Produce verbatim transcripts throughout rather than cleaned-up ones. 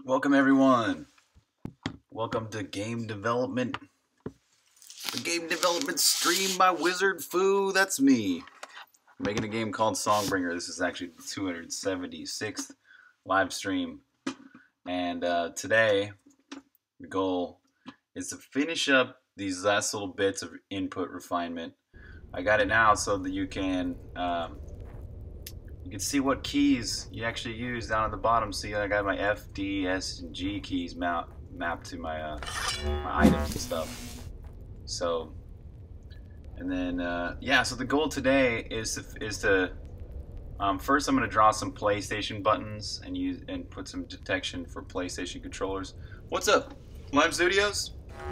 Welcome everyone. Welcome to game development. The game development stream by Wizard Foo. That's me. I'm making a game called Songbringer. This is actually the two hundred seventy-sixth live stream. And uh, today, the goal is to finish up these last little bits of input refinement. I got it now so that you can um, you can see what keys you actually use down at the bottom. See, I got my F, D, S, and G keys map, mapped to my, uh, my items and stuff. So, and then, uh, yeah, so the goal today is to, is to um, first I'm going to draw some PlayStation buttons and use and put some detection for PlayStation controllers. What's up, Lime Studios?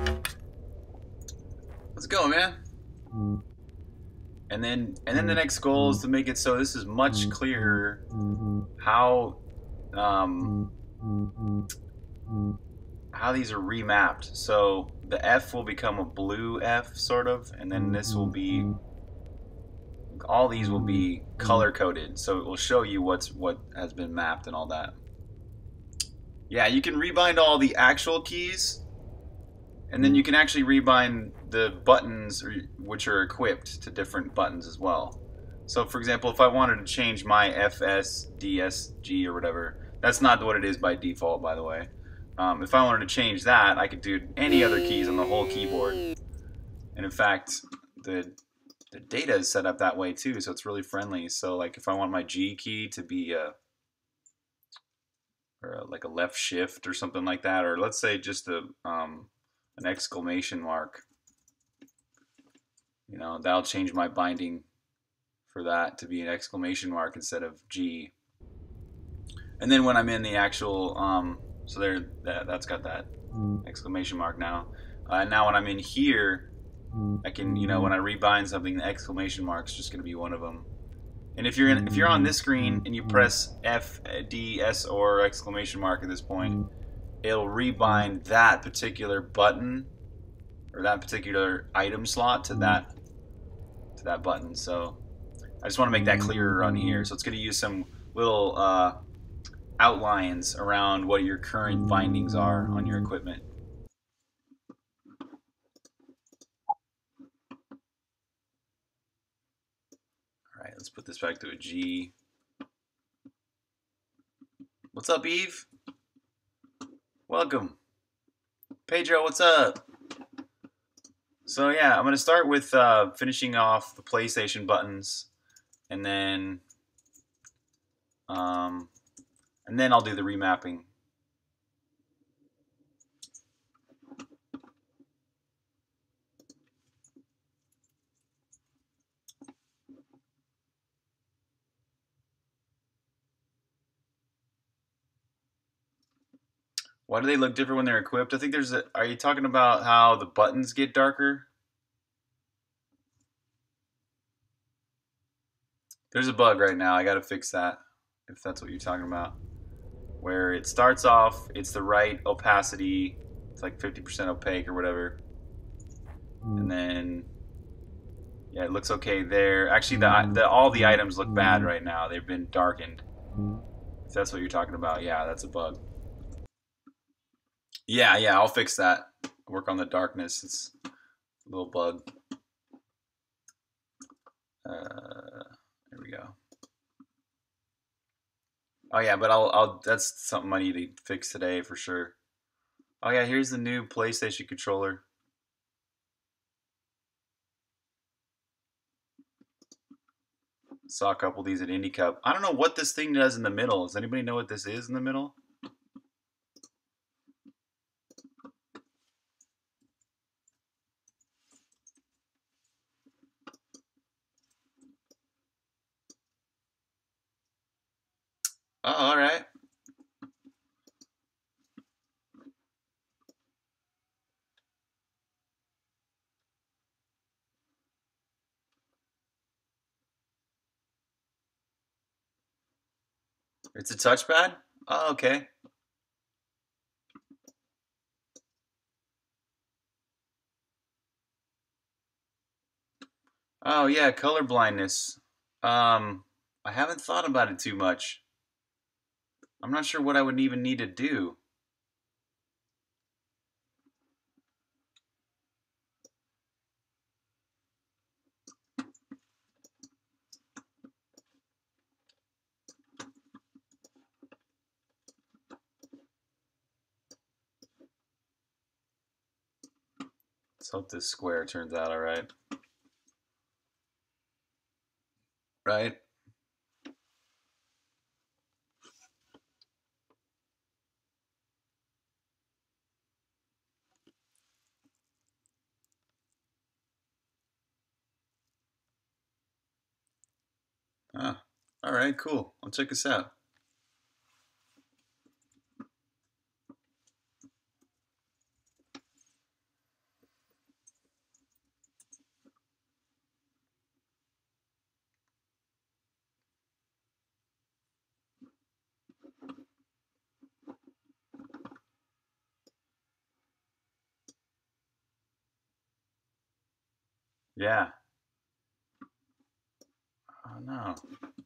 Let's go, man. And then, and then the next goal is to make it so this is much clearer how, um, how these are remapped. So the F will become a blue F, sort of, and then this will be, all these will be color coded. So it will show you what's what has been mapped and all that. Yeah, you can rebind all the actual keys, and then you can actually rebind the buttons which are equipped to different buttons as well. So for example, if I wanted to change my F S, D S, G or whatever, that's not what it is by default, by the way. Um, if I wanted to change that, I could do any other keys on the whole keyboard. And in fact, the, the data is set up that way too, so it's really friendly. So like if I want my G key to be a, or a, like a left shift or something like that, or let's say just a, um, an exclamation mark, you know, that'll change my binding for that to be an exclamation mark instead of G. And then when I'm in the actual, um, so there, that, that's got that exclamation mark now. Uh, now when I'm in here, I can, you know, when I rebind something, the exclamation mark's just going to be one of them. And if you're in, if you're on this screen and you press F, D, S, or exclamation mark at this point, it'll rebind that particular button or that particular item slot to that to that button. So I just want to make that clearer on here. So it's going to use some little uh, outlines around what your current bindings are on your equipment. All right, let's put this back to a G. What's up, Eve? Welcome. Pedro, what's up? So yeah, I'm going to start with uh, finishing off the PlayStation buttons, and then um, and then I'll do the remapping. Why do they look different when they're equipped? I think there's a, are you talking about how the buttons get darker? There's a bug right now. I got to fix that, if that's what you're talking about. Where it starts off, it's the right opacity. It's like fifty percent opaque or whatever. And then, yeah, it looks okay there. Actually, the, the all the items look bad right now. They've been darkened. If that's what you're talking about, yeah, that's a bug. Yeah, yeah, I'll fix that. Work on the darkness. It's a little bug. Uh, there we go. Oh yeah, but I'll, I'll. That's something I need to fix today for sure. Oh yeah, here's the new PlayStation controller. Saw a couple of these at Indie Cup. I don't know what this thing does in the middle. Does anybody know what this is in the middle? Oh, all right. It's a touchpad? Oh, okay. Oh yeah, color blindness. Um, I haven't thought about it too much. I'm not sure what I would even need to do. Let's hope this square turns out all right. Right? Ah, all right, cool. I'll check this out. Yeah. Oh no.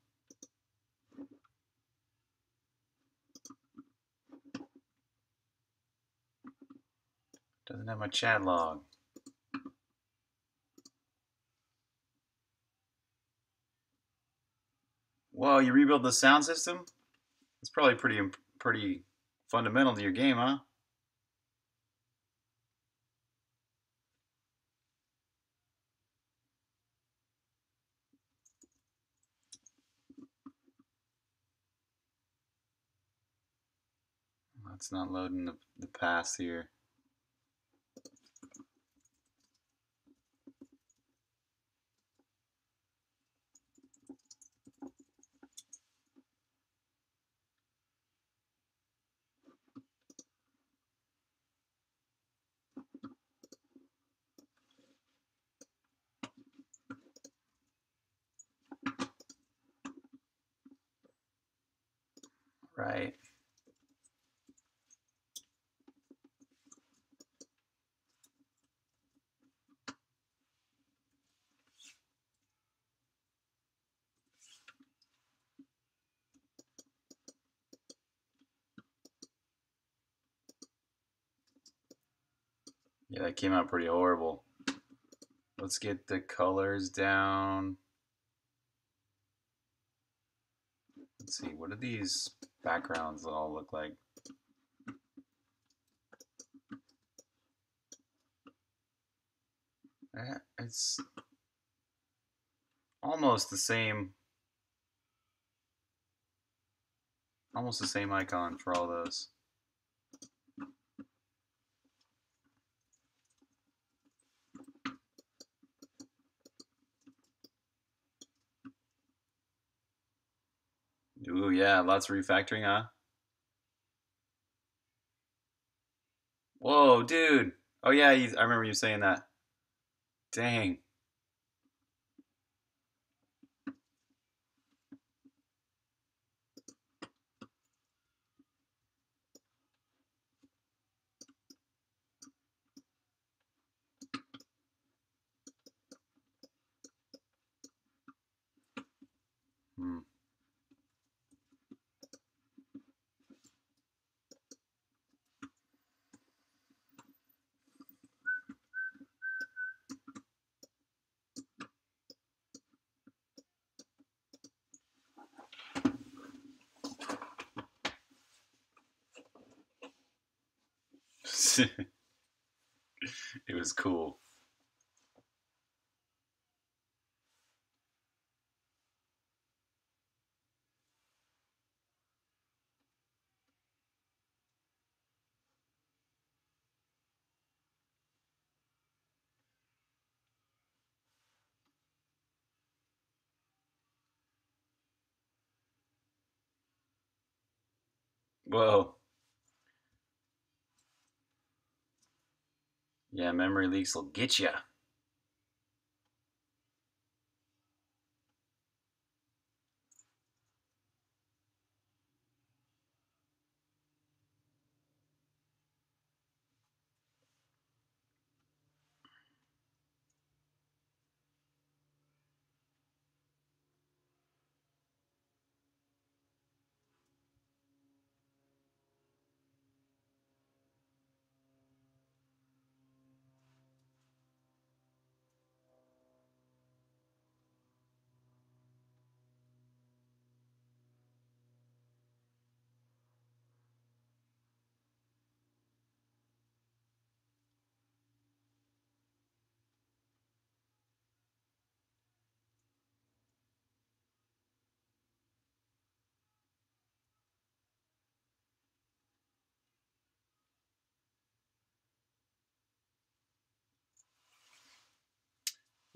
Doesn't have my chat log. Whoa, you rebuild the sound system? It's probably pretty pretty fundamental to your game, huh? It's not loading the, the pass here. Right. Yeah, that came out pretty horrible. Let's get the colors down. Let's see, what do these backgrounds all look like? It's almost the same, almost the same icon for all those. Ooh, yeah, lots of refactoring, huh? Whoa, dude. Oh yeah, I remember you saying that. Dang. Hmm. It was cool. Whoa. Yeah, memory leaks will get ya.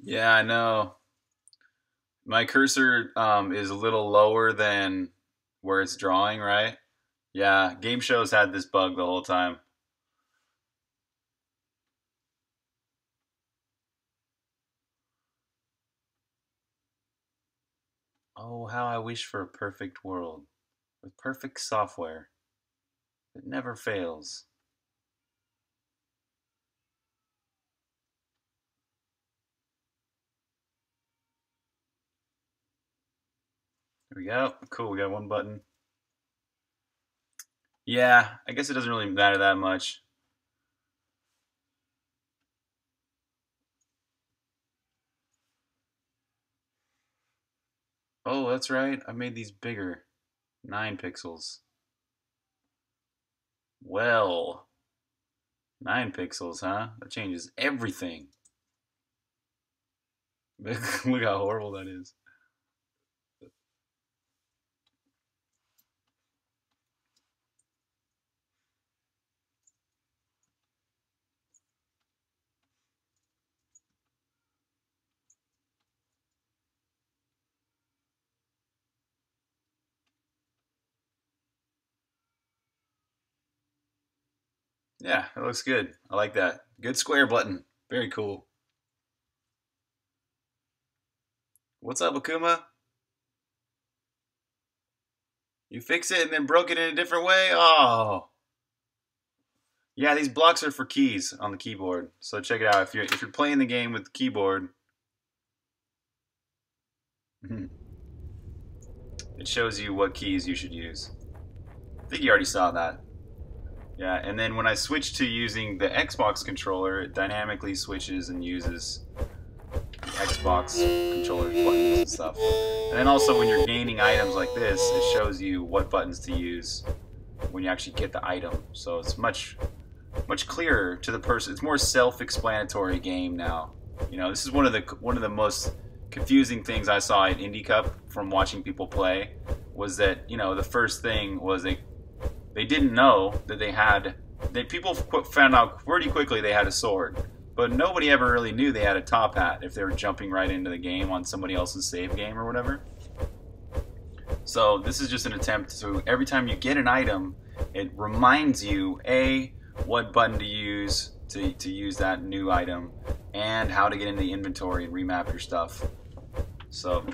Yeah, I know. My cursor um, is a little lower than where it's drawing, right? Yeah, game shows had this bug the whole time. Oh, how I wish for a perfect world with perfect software that never fails. There we go. Cool, we got one button. Yeah, I guess it doesn't really matter that much. Oh, that's right. I made these bigger. Nine pixels. Well, nine pixels, huh? That changes everything. Look how horrible that is. Yeah, it looks good. I like that. Good square button. Very cool. What's up, Akuma? You fix it and then broke it in a different way? Oh. Yeah, these blocks are for keys on the keyboard. So check it out. If you're if you're playing the game with the keyboard, it shows you what keys you should use. I think you already saw that. Yeah, and then when I switch to using the Xbox controller, it dynamically switches and uses the Xbox controller buttons and stuff. And then also when you're gaining items like this, it shows you what buttons to use when you actually get the item. So it's much much clearer to the person. It's more self-explanatory game now. You know, this is one of the one of the most confusing things I saw at Indie Cup from watching people play was that, you know, the first thing was they they didn't know that they had they people found out pretty quickly they had a sword. But nobody ever really knew they had a top hat if they were jumping right into the game on somebody else's save game or whatever. So this is just an attempt to, every time you get an item, it reminds you, A, what button to use to, to use that new item, and how to get into the inventory and remap your stuff. So,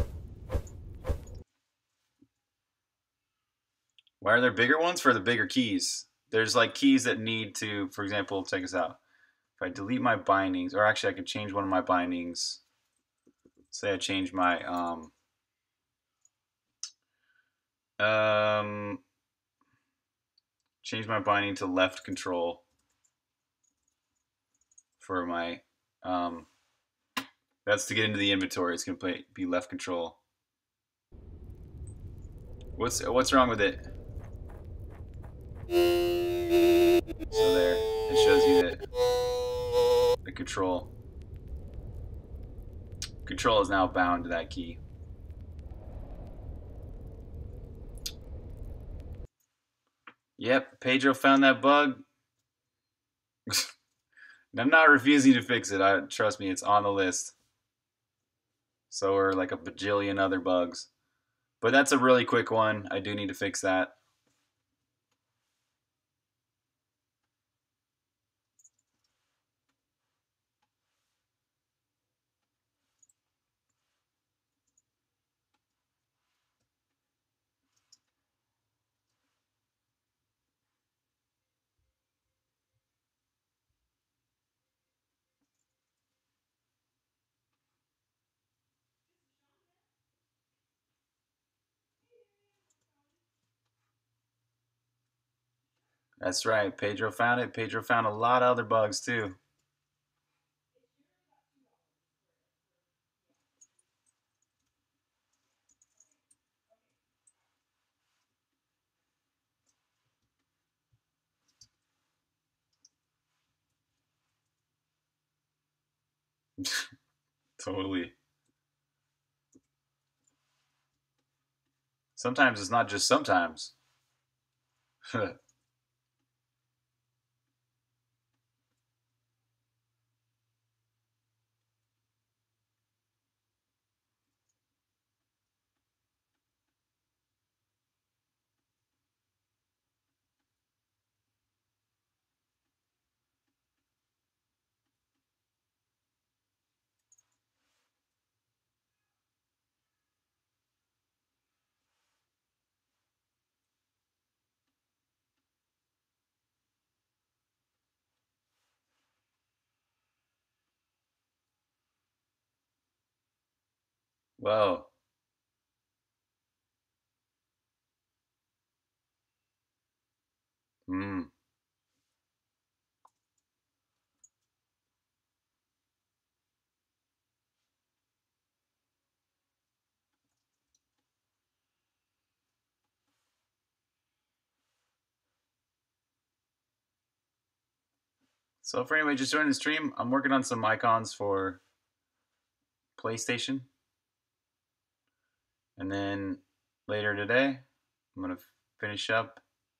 why are there bigger ones? For the bigger keys. There's like keys that need to, for example, check this out. If I delete my bindings, or actually I can change one of my bindings. Say I change my, um, um, change my binding to left control for my, um, that's to get into the inventory. It's going to be left control. What's what's wrong with it? So there, it shows you that the control control is now bound to that key. Yep, Pedro found that bug. I'm not refusing to fix it. I trust me, it's on the list. So are like a bajillion other bugs. But that's a really quick one. I do need to fix that. That's right. Pedro found it. Pedro found a lot of other bugs too. Totally. Sometimes it's not just sometimes. Whoa. Hmm. So for anybody just joining the stream, I'm working on some icons for PlayStation. And then later today, I'm going to finish up.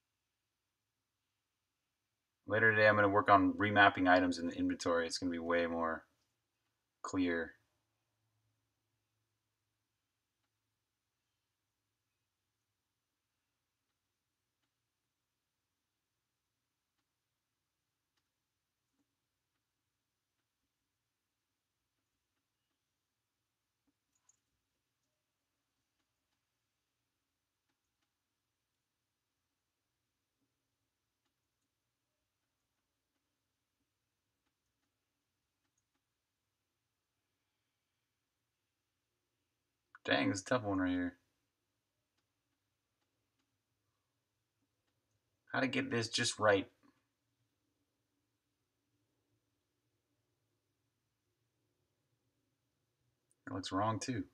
Later today, I'm going to work on remapping items in the inventory. It's going to be way more clear. Dang, it's a tough one right here. How to get this just right. It looks wrong too.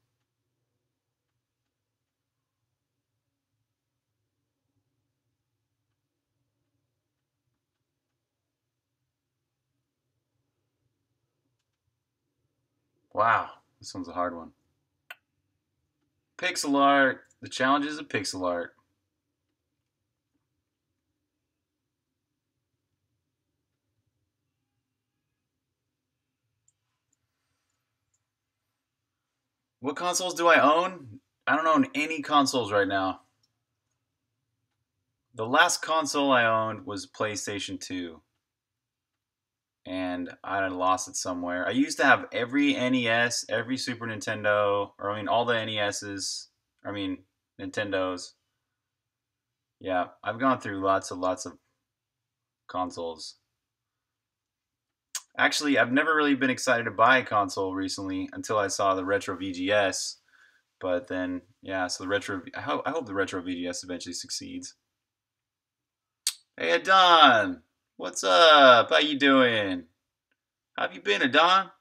Wow, this one's a hard one. Pixel art. The challenges of pixel art. What consoles do I own? I don't own any consoles right now. The last console I owned was PlayStation two. And I lost it somewhere. I used to have every N E S, every Super Nintendo, or I mean all the N E S's, I mean Nintendos. Yeah, I've gone through lots of lots of consoles. Actually, I've never really been excited to buy a console recently until I saw the Retro V G S. But then, yeah, so the Retro, I hope, I hope the Retro V G S eventually succeeds. Hey, Adon, what's up? How you doing? How have you been, Adon?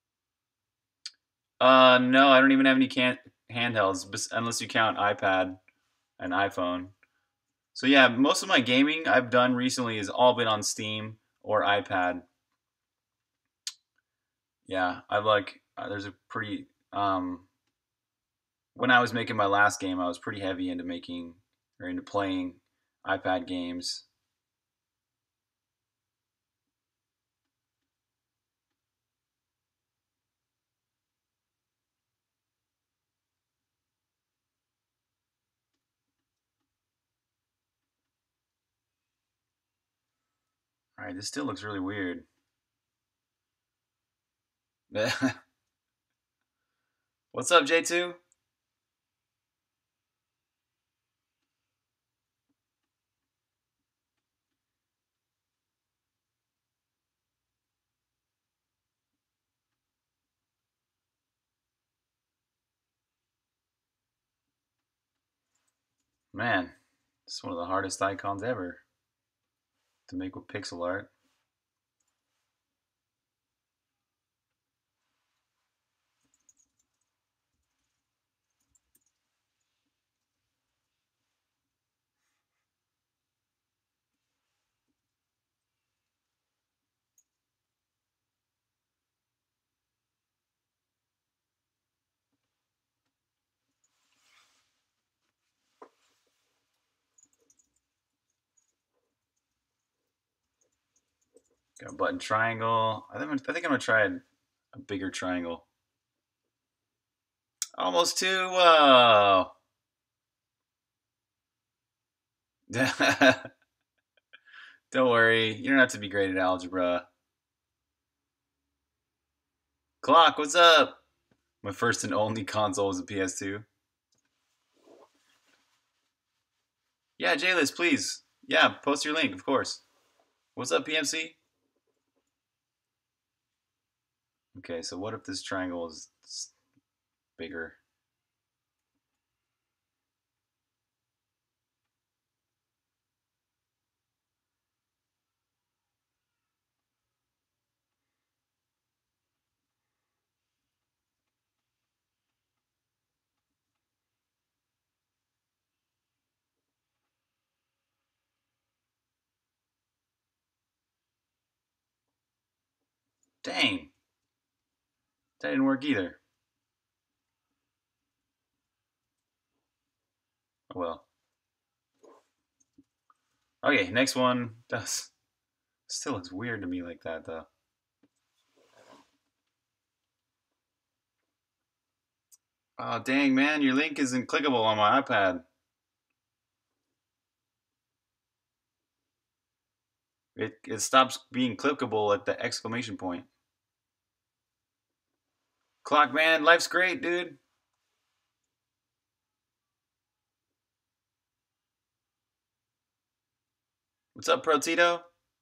Uh, no, I don't even have any can- handhelds, unless you count iPad and iPhone. So yeah, most of my gaming I've done recently has all been on Steam or iPad. Yeah, I've like uh, there's a pretty um when I was making my last game, I was pretty heavy into making or into playing iPad games. All right, this still looks really weird. What's up, J two? Man, it's one of the hardest icons ever to make with pixel art. Got a button triangle. I think I'm, I think I'm gonna try a bigger triangle. Almost two. Whoa. Don't worry, you don't have to be great at algebra. Clock, what's up? My first and only console was a P S two. Yeah, J-List, please. Yeah, post your link, of course. What's up, P M C? Okay, so what if this triangle is bigger? Dang. That didn't work either. Oh well. Okay, next one does. Still looks weird to me like that, though. Oh, dang, man. Your link isn't clickable on my iPad. It, it stops being clickable at the exclamation point. Clock, man. Life's great, dude. What's up, Protito?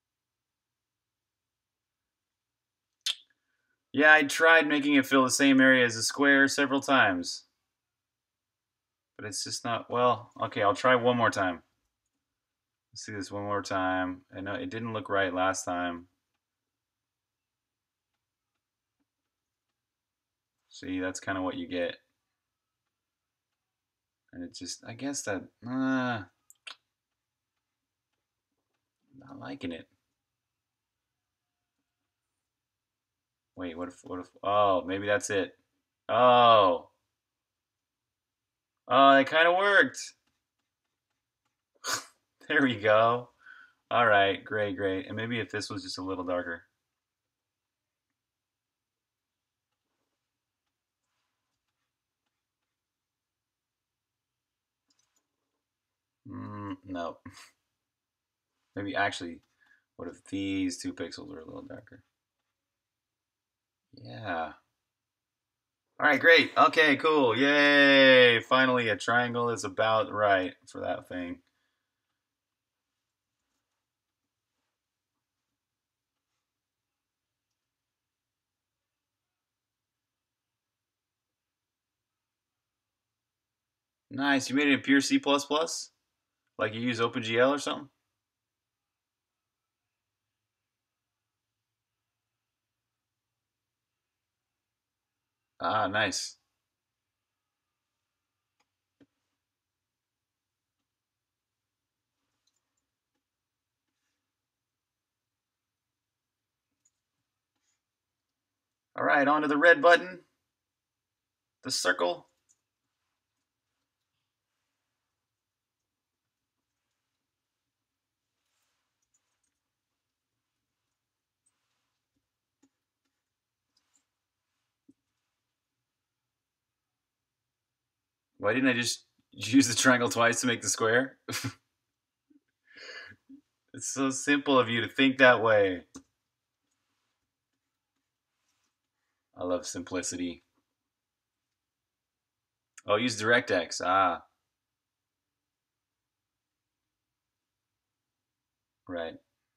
Yeah, I tried making it fill the same area as a square several times. But it's just not, well, okay, I'll try one more time. Let's see this one more time. I know it didn't look right last time. See, that's kind of what you get. And it just, I guess that, uh, not liking it. Wait, what if, what if, oh, maybe that's it. Oh. Oh, it kind of worked. There we go. All right, great, great. And maybe if this was just a little darker. Mm, no. Maybe actually, what if these two pixels were a little darker? Yeah. All right, great. Okay, cool. Yay! Finally, a triangle is about right for that thing. Nice. You made it in pure C plus plus? Like you use OpenGL or something? Ah, nice. All right, on to the red button. The circle. Why didn't I just use the triangle twice to make the square? It's so simple of you to think that way. I love simplicity. Oh, use DirectX. Ah. Right.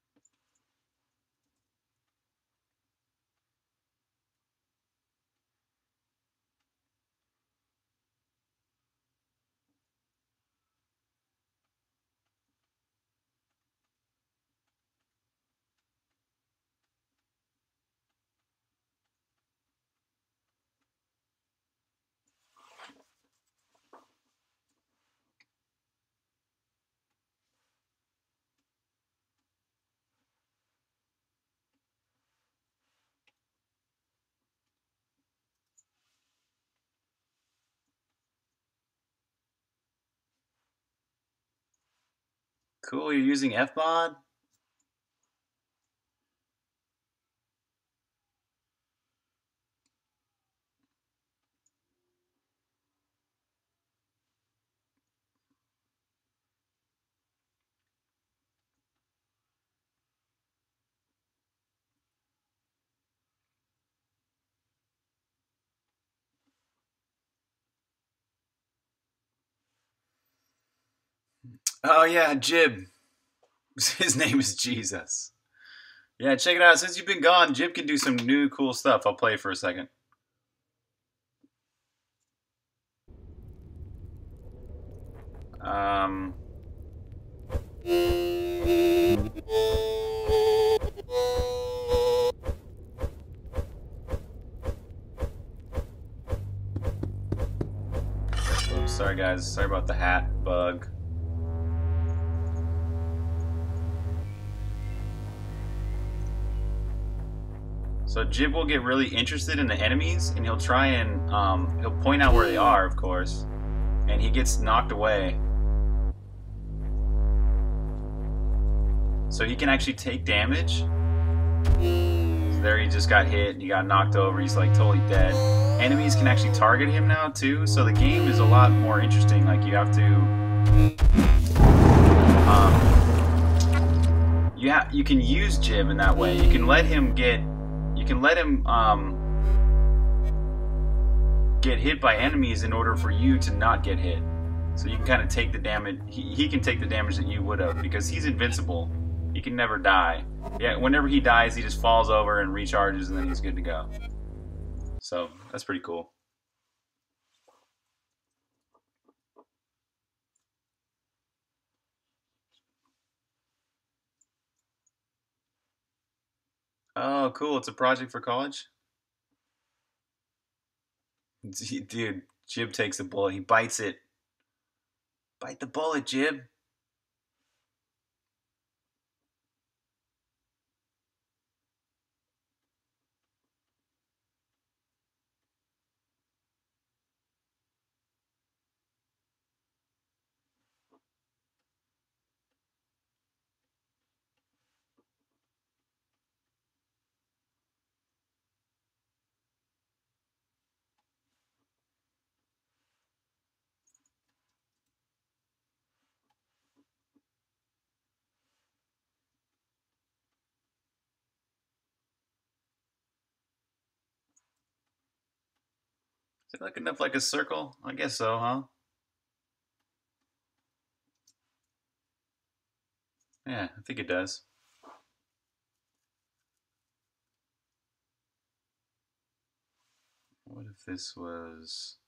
Cool, you're using Fmod? Oh yeah, Jib. His name is Jesus. Yeah, check it out. Since you've been gone, Jib can do some new cool stuff. I'll play for a second. Um... Oops, sorry guys. Sorry about the hat bug. So Jib will get really interested in the enemies, and he'll try and um, he'll point out where they are, of course, and he gets knocked away. So he can actually take damage. So there he just got hit, he got knocked over, he's like totally dead. Enemies can actually target him now too, so the game is a lot more interesting. Like you have to, um, you have you can use Jib in that way. You can let him get, you can let him um, get hit by enemies in order for you to not get hit. So you can kind of take the damage. He, he can take the damage that you would have because he's invincible. He can never die. Yeah, whenever he dies, he just falls over and recharges, and then he's good to go. So that's pretty cool. Oh, cool! It's a project for college. Dude, Jib takes the bullet. He bites it. Bite the bullet, Jib. Is it looking up like a circle? I guess so, huh? Yeah, I think it does. What if this was...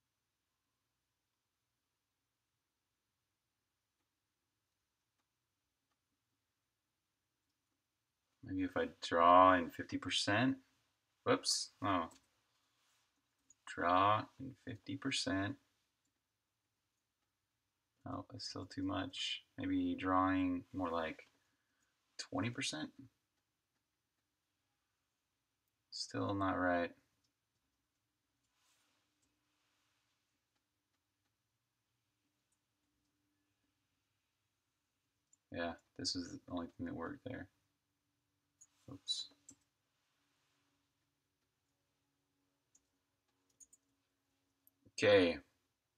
Maybe if I draw in fifty percent? Whoops. Oh. Draw in fifty percent. Oh, that's still too much. Maybe drawing more like twenty percent? Still not right. Yeah, this is the only thing that worked there. Oops. Okay.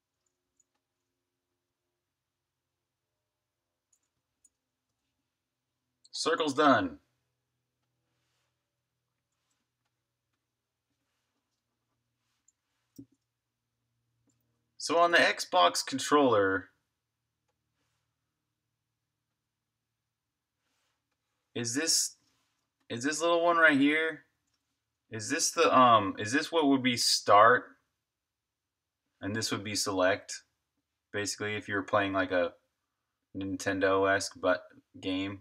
Circle's done. So on the Xbox controller, is this is this little one right here? Is this the um is this what would be start? And this would be select? Basically, if you're playing like a Nintendo-esque but game.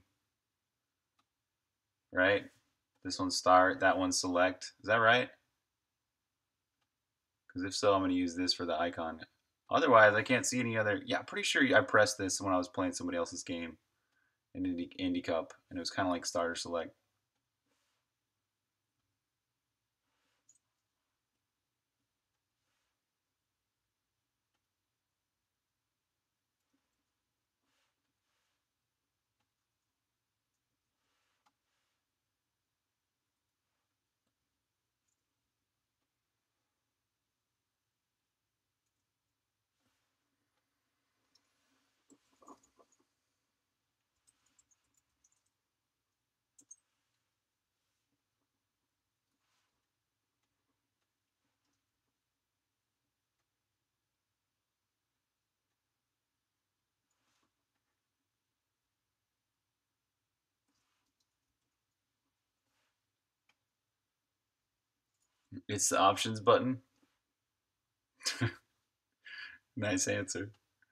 Right? This one's start, that one's select. Is that right? Because if so, I'm going to use this for the icon. Otherwise, I can't see any other... Yeah, I'm pretty sure I pressed this when I was playing somebody else's game in Indie, Indie Cup, and it was kind of like start or select. It's the options button. Nice answer.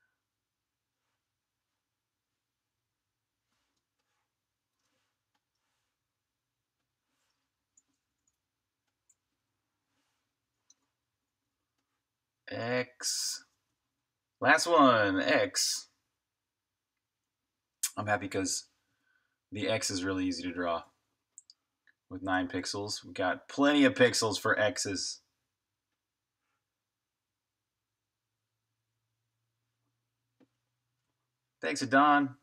X. Last one, X. I'm happy because the X is really easy to draw. with nine pixels. We've got plenty of pixels for X's. Thanks, Adon.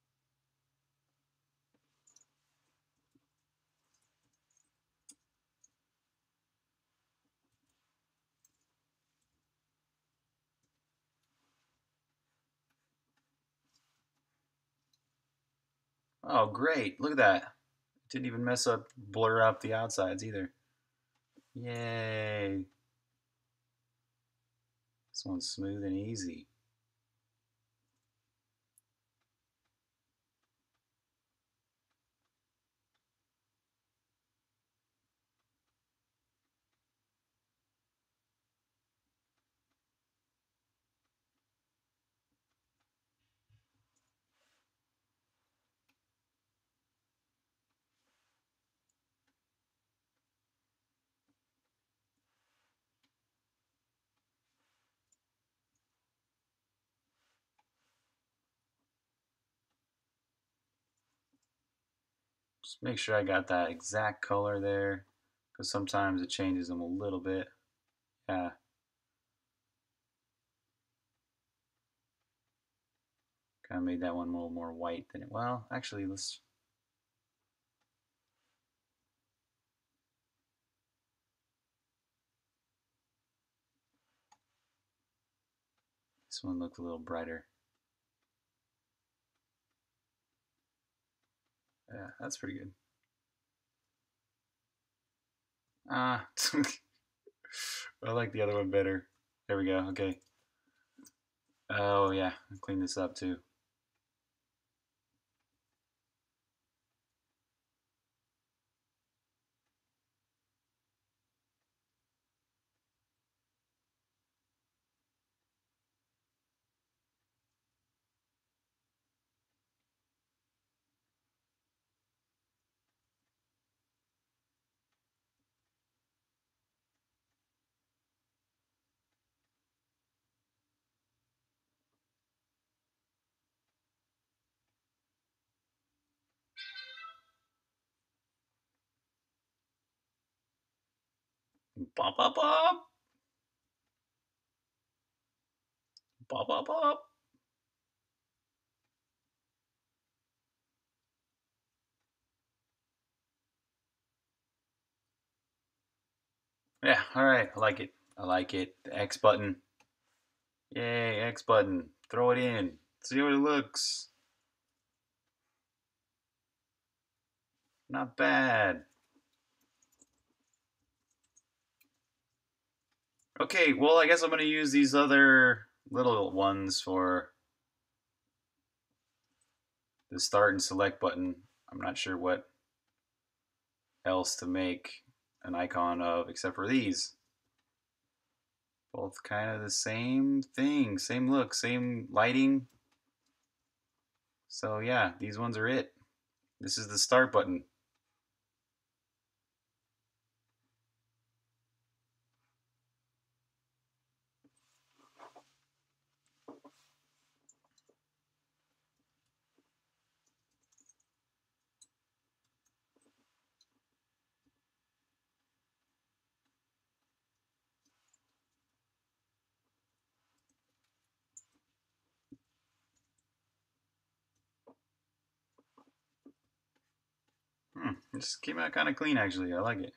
Oh, great. Look at that. Didn't even mess up, blur up the outsides either. Yay. This one's smooth and easy. Just make sure I got that exact color there, because sometimes it changes them a little bit. Yeah. Kind of made that one a little more white than it. Well, actually, let's. This one looked a little brighter. Yeah, that's pretty good. Ah, I like the other one better. There we go. Okay. Oh yeah, I'll clean this up too. Bop bop bop. Bop bop bop. Yeah, alright, I like it. I like it. The X button. Yay, X button. Throw it in. See what it looks. Not bad. Okay, well, I guess I'm going to use these other little ones for the start and select button. I'm not sure what else to make an icon of except for these. Both kind of the same thing, same look, same lighting. So yeah, these ones are it. This is the start button. Hmm, it just came out kind of clean actually. I like it.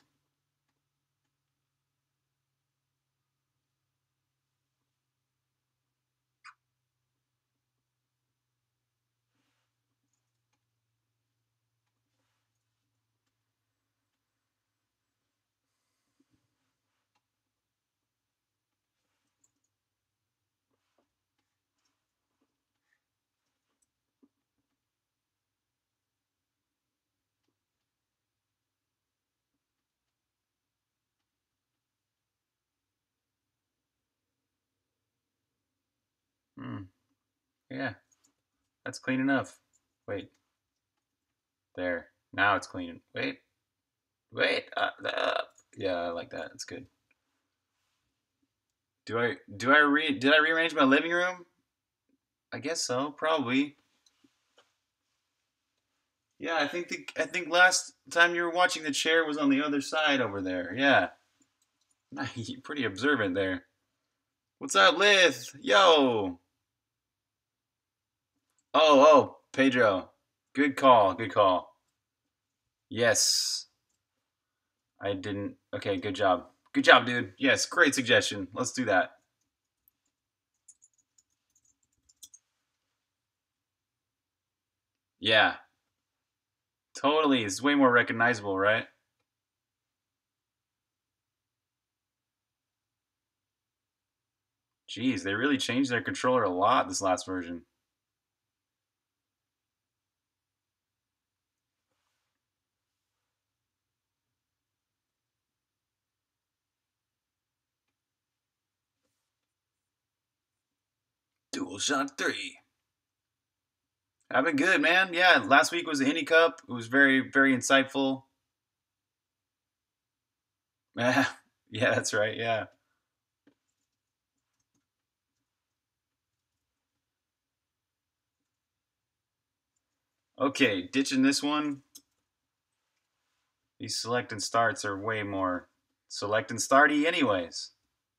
Hmm. Yeah, that's clean enough. Wait. There. Now it's clean. Wait. Wait. Uh, uh. Yeah, I like that. It's good. Do I do I re did I rearrange my living room? I guess so, probably. Yeah, I think the I think last time you were watching the chair was on the other side over there. Yeah. You're pretty observant there. What's up, Liz? Yo. Oh, oh, Pedro. Good call. Good call. Yes. I didn't. Okay, good job. Good job, dude. Yes, great suggestion. Let's do that. Yeah. Totally. It's way more recognizable, right? Jeez, they really changed their controller a lot this last version. DualShock three. I've been good, man. Yeah, last week was the Indie Cup. It was very, very insightful. Yeah, yeah, that's right. Yeah. Okay, ditching this one. These select and starts are way more select and starty, anyways.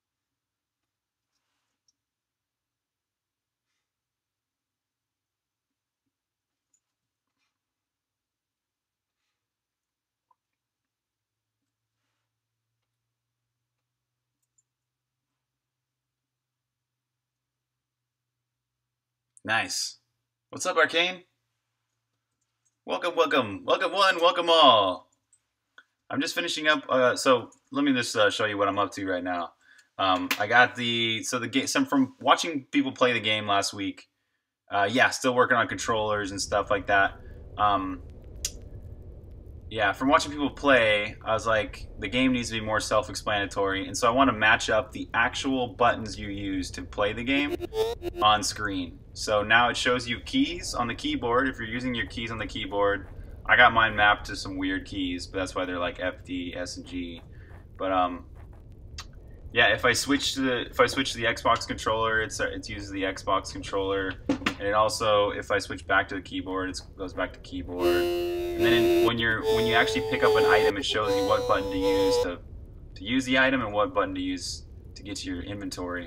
Nice. What's up, Arcane? Welcome, welcome, welcome one, welcome all. I'm just finishing up. Uh, so let me just uh, show you what I'm up to right now. Um, I got the so the game. Some from watching people play the game last week. Uh, yeah, still working on controllers and stuff like that. Um, yeah, from watching people play, I was like, the game needs to be more self-explanatory, and so I want to match up the actual buttons you use to play the game on screen. So now it shows you keys on the keyboard. If you're using your keys on the keyboard, I got mine mapped to some weird keys, but that's why they're like F, D, S, and G. But um, yeah, if I switch to the if I switch to the Xbox controller, it's it uses the Xbox controller, and it also if I switch back to the keyboard, it goes back to keyboard. And then in, when you're when you actually pick up an item, it shows you what button to use to to use the item and what button to use to get to your inventory.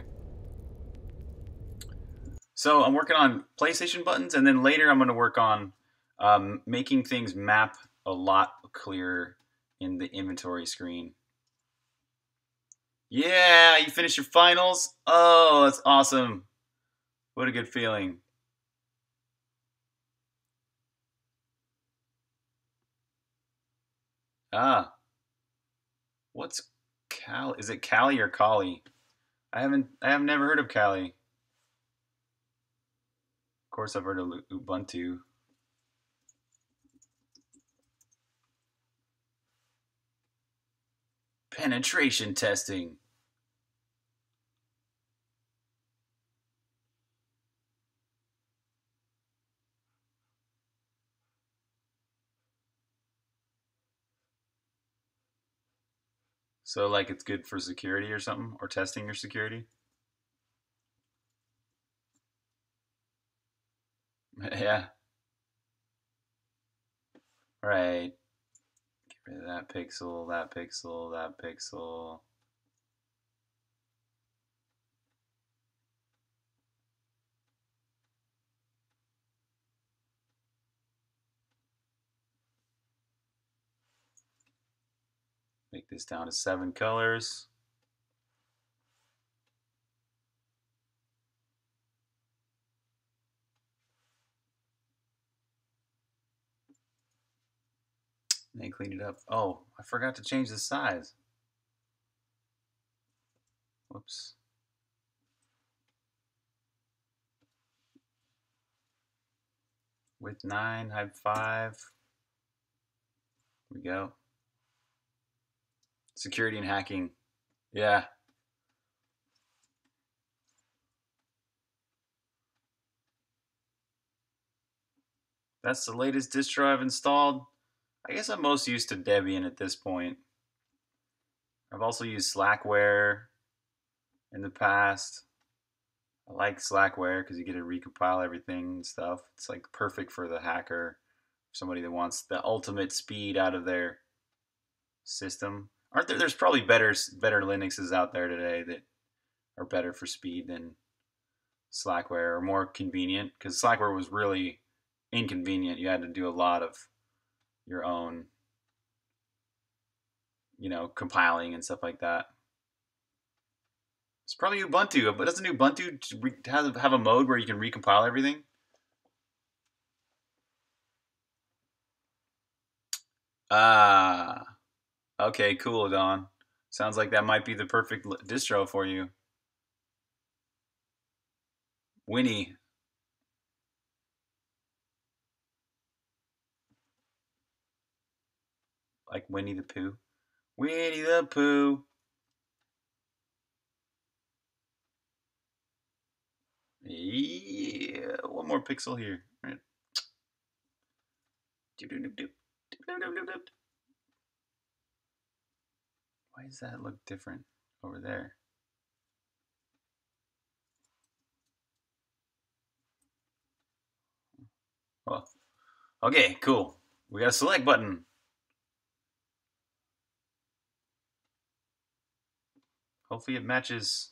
So I'm working on PlayStation buttons, and then later I'm going to work on um, making things map a lot clearer in the inventory screen. Yeah, you finished your finals? Oh, that's awesome. What a good feeling. Ah, what's Cal? Is it Cali or Kali? I haven't, I have never heard of Cali. Of course, I've heard of Ubuntu. Penetration testing. So, like, it's good for security or something, or testing your security? Yeah. Right. Get rid of that pixel, that pixel, that pixel. Make this down to seven colors. Then clean it up. Oh, I forgot to change the size. Whoops. Width nine, height five. Here we go. Security and hacking. Yeah. That's the latest distro I've installed. I guess I'm most used to Debian at this point. I've also used Slackware in the past. I like Slackware because you get to recompile everything and stuff. It's like perfect for the hacker. somebody that wants the ultimate speed out of their system. Aren't there? There's probably better better Linuxes out there today that are better for speed than Slackware, or more convenient, because Slackware was really inconvenient. You had to do a lot of your own, you know, compiling and stuff like that. It's probably Ubuntu, but doesn't Ubuntu have, have a mode where you can recompile everything? Ah, okay, cool, Don. Sounds like that might be the perfect distro for you. Winnie. Like Winnie the Pooh. Winnie the Pooh. Yeah, one more pixel here. Right. Why does that look different over there? Well, okay, cool. We got a select button. Hopefully it matches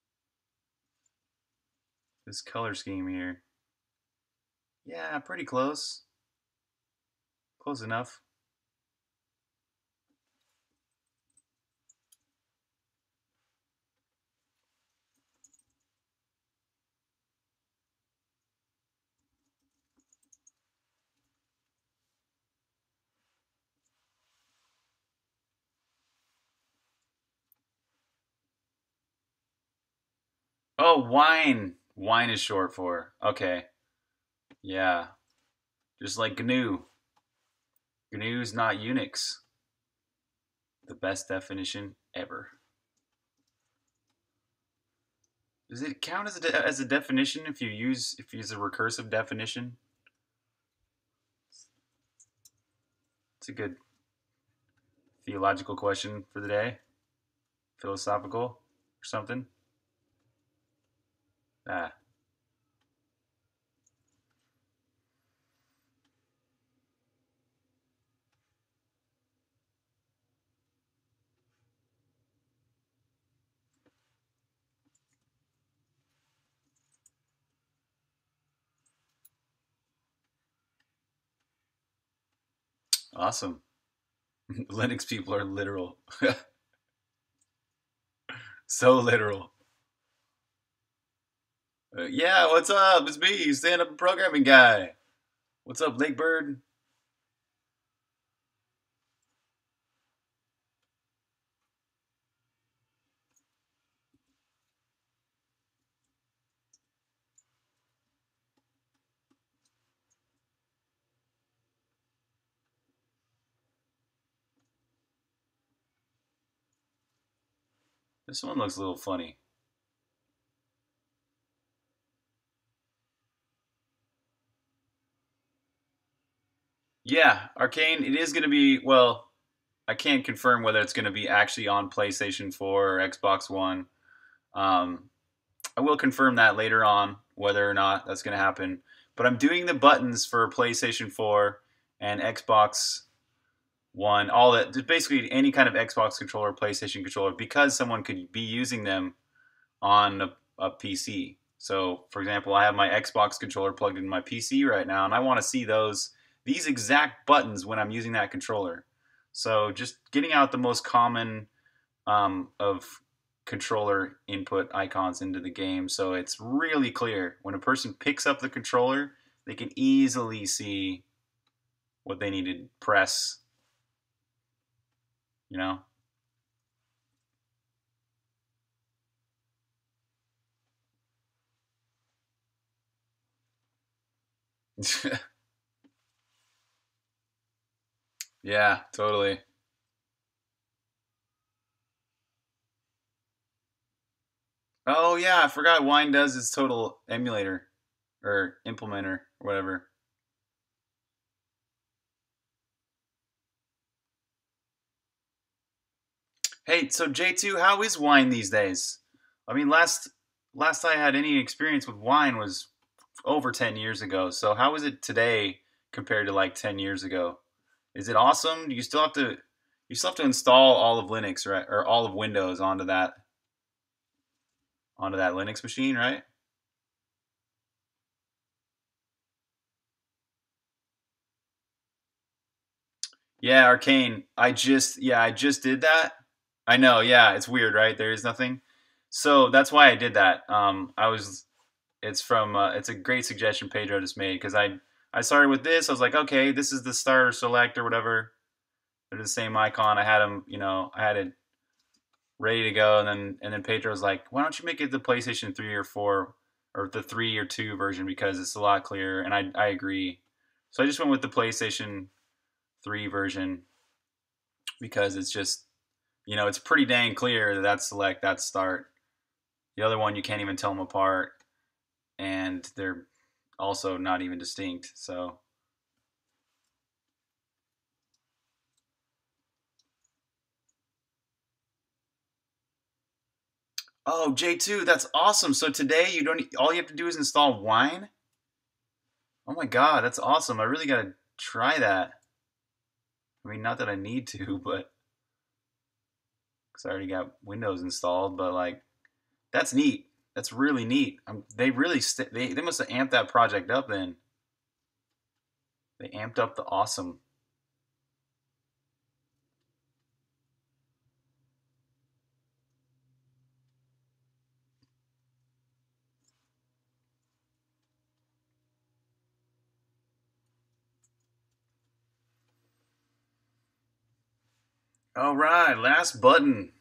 this color scheme here. Yeah, pretty close. Close enough. Oh, wine. Wine is short for. Okay. Yeah. Just like G N U. G N U's not Unix. The best definition ever. Does it count as a, de as a definition if you use if you use a recursive definition? It's a good theological question for the day. Philosophical or something. Ah. Awesome. Linux people are literal. So literal. Uh, yeah, what's up? It's me, stand-up programming guy. What's up, Lakebird? This one looks a little funny. Yeah, Arcane, it is going to be, well, I can't confirm whether it's going to be actually on PlayStation four or Xbox One. Um, I will confirm that later on, whether or not that's going to happen. But I'm doing the buttons for PlayStation four and Xbox One, all that, just basically any kind of Xbox controller, PlayStation controller, because someone could be using them on a, a P C. So, for example, I have my Xbox controller plugged in my P C right now, and I want to see those these exact buttons when I'm using that controller. So, just getting out the most common um, of controller input icons into the game, so it's really clear when a person picks up the controller, they can easily see what they need to press. You know. Yeah, totally. Oh yeah, I forgot Wine does its total emulator or implementer or whatever. Hey, so J two, how is Wine these days? I mean, last last I had any experience with Wine was over ten years ago. So how is it today compared to like ten years ago. Is it awesome? You still have to you still have to install all of Linux, right? Or all of Windows onto that onto that Linux machine, right? Yeah, Arcane. I just yeah, I just did that. I know, yeah, it's weird, right? There is nothing. So that's why I did that. Um, I was it's from uh, it's a great suggestion Pedro just made because I I started with this. I was like, okay, this is the starter select or whatever. They're the same icon. I had them, you know, I had it ready to go, and then and then Pedro was like, why don't you make it the PlayStation three or four or the three or two version because it's a lot clearer, and I I agree. So I just went with the PlayStation three version because it's just you know it's pretty dang clear that that's select, that's start. The other one you can't even tell them apart, and they're also not even distinct. So oh, J two, that's awesome. So today you don't all you have to do is install Wine. Oh my god, that's awesome. I really gotta try that. I mean, not that I need to, but because I already got Windows installed. But like, that's neat. That's really neat. Um, they really st- they they must have amped that project up. Then they amped up the awesome. All right, last button.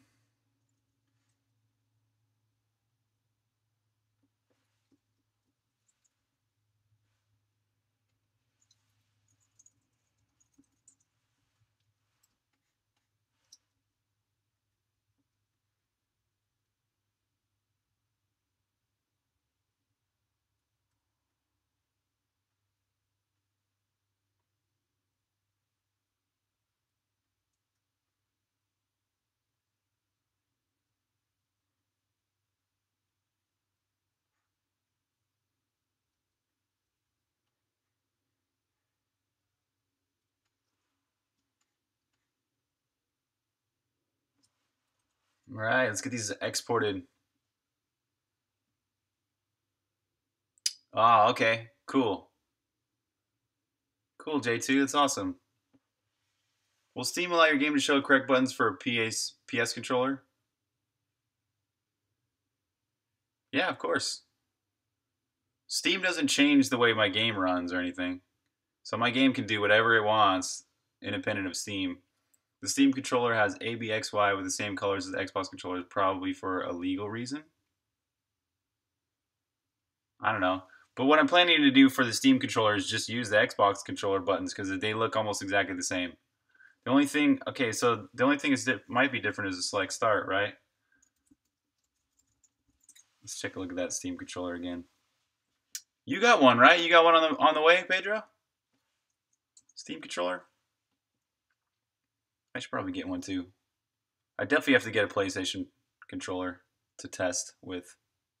All right, let's get these exported. Ah, okay, cool, cool. J two, that's awesome. Will Steam allow your game to show correct buttons for a P S P S controller? Yeah, of course. Steam doesn't change the way my game runs or anything. So my game can do whatever it wants, independent of Steam. The Steam controller has A B X Y with the same colors as the Xbox controllers, probably for a legal reason. I don't know. But what I'm planning to do for the Steam controller is just use the Xbox controller buttons because they look almost exactly the same. The only thing, okay, so the only thing that might be different is the select start, right? Let's take a look at that Steam controller again. You got one, right? You got one on the on the way, Pedro? Steam controller? I should probably get one too. I definitely have to get a PlayStation controller to test with.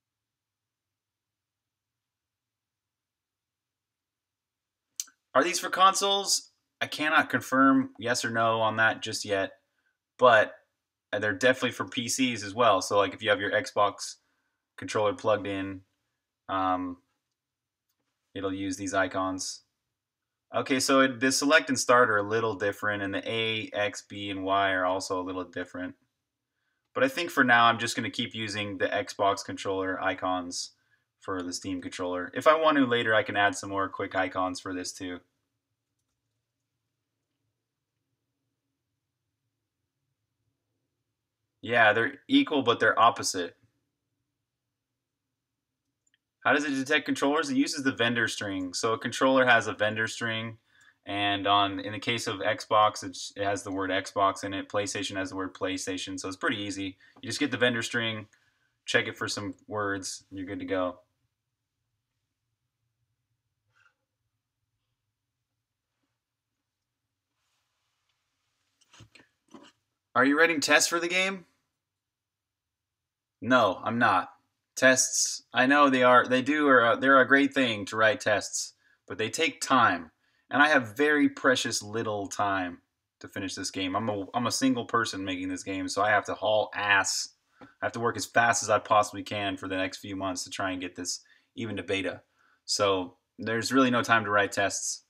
Are these for consoles? I cannot confirm yes or no on that just yet, but they're definitely for P Cs as well. So like if you have your Xbox controller plugged in, um, it'll use these icons. Okay, so it, the select and start are a little different, and the A, X, B, and Y are also a little different. But I think for now, I'm just going to keep using the Xbox controller icons for the Steam controller. If I want to later, I can add some more quick icons for this too. Yeah, they're equal, but they're opposite. How does it detect controllers? It uses the vendor string. So a controller has a vendor string, and on in the case of Xbox, it's, it has the word Xbox in it. PlayStation has the word PlayStation. So it's pretty easy. You just get the vendor string, check it for some words, and you're good to go. Are you writing tests for the game? No, I'm not. Tests, I know they are, they do, are, they're a great thing to write tests, but they take time. And I have very precious little time to finish this game. I'm a, I'm a single person making this game, so I have to haul ass. I have to work as fast as I possibly can for the next few months to try and get this even to beta. So there's really no time to write tests.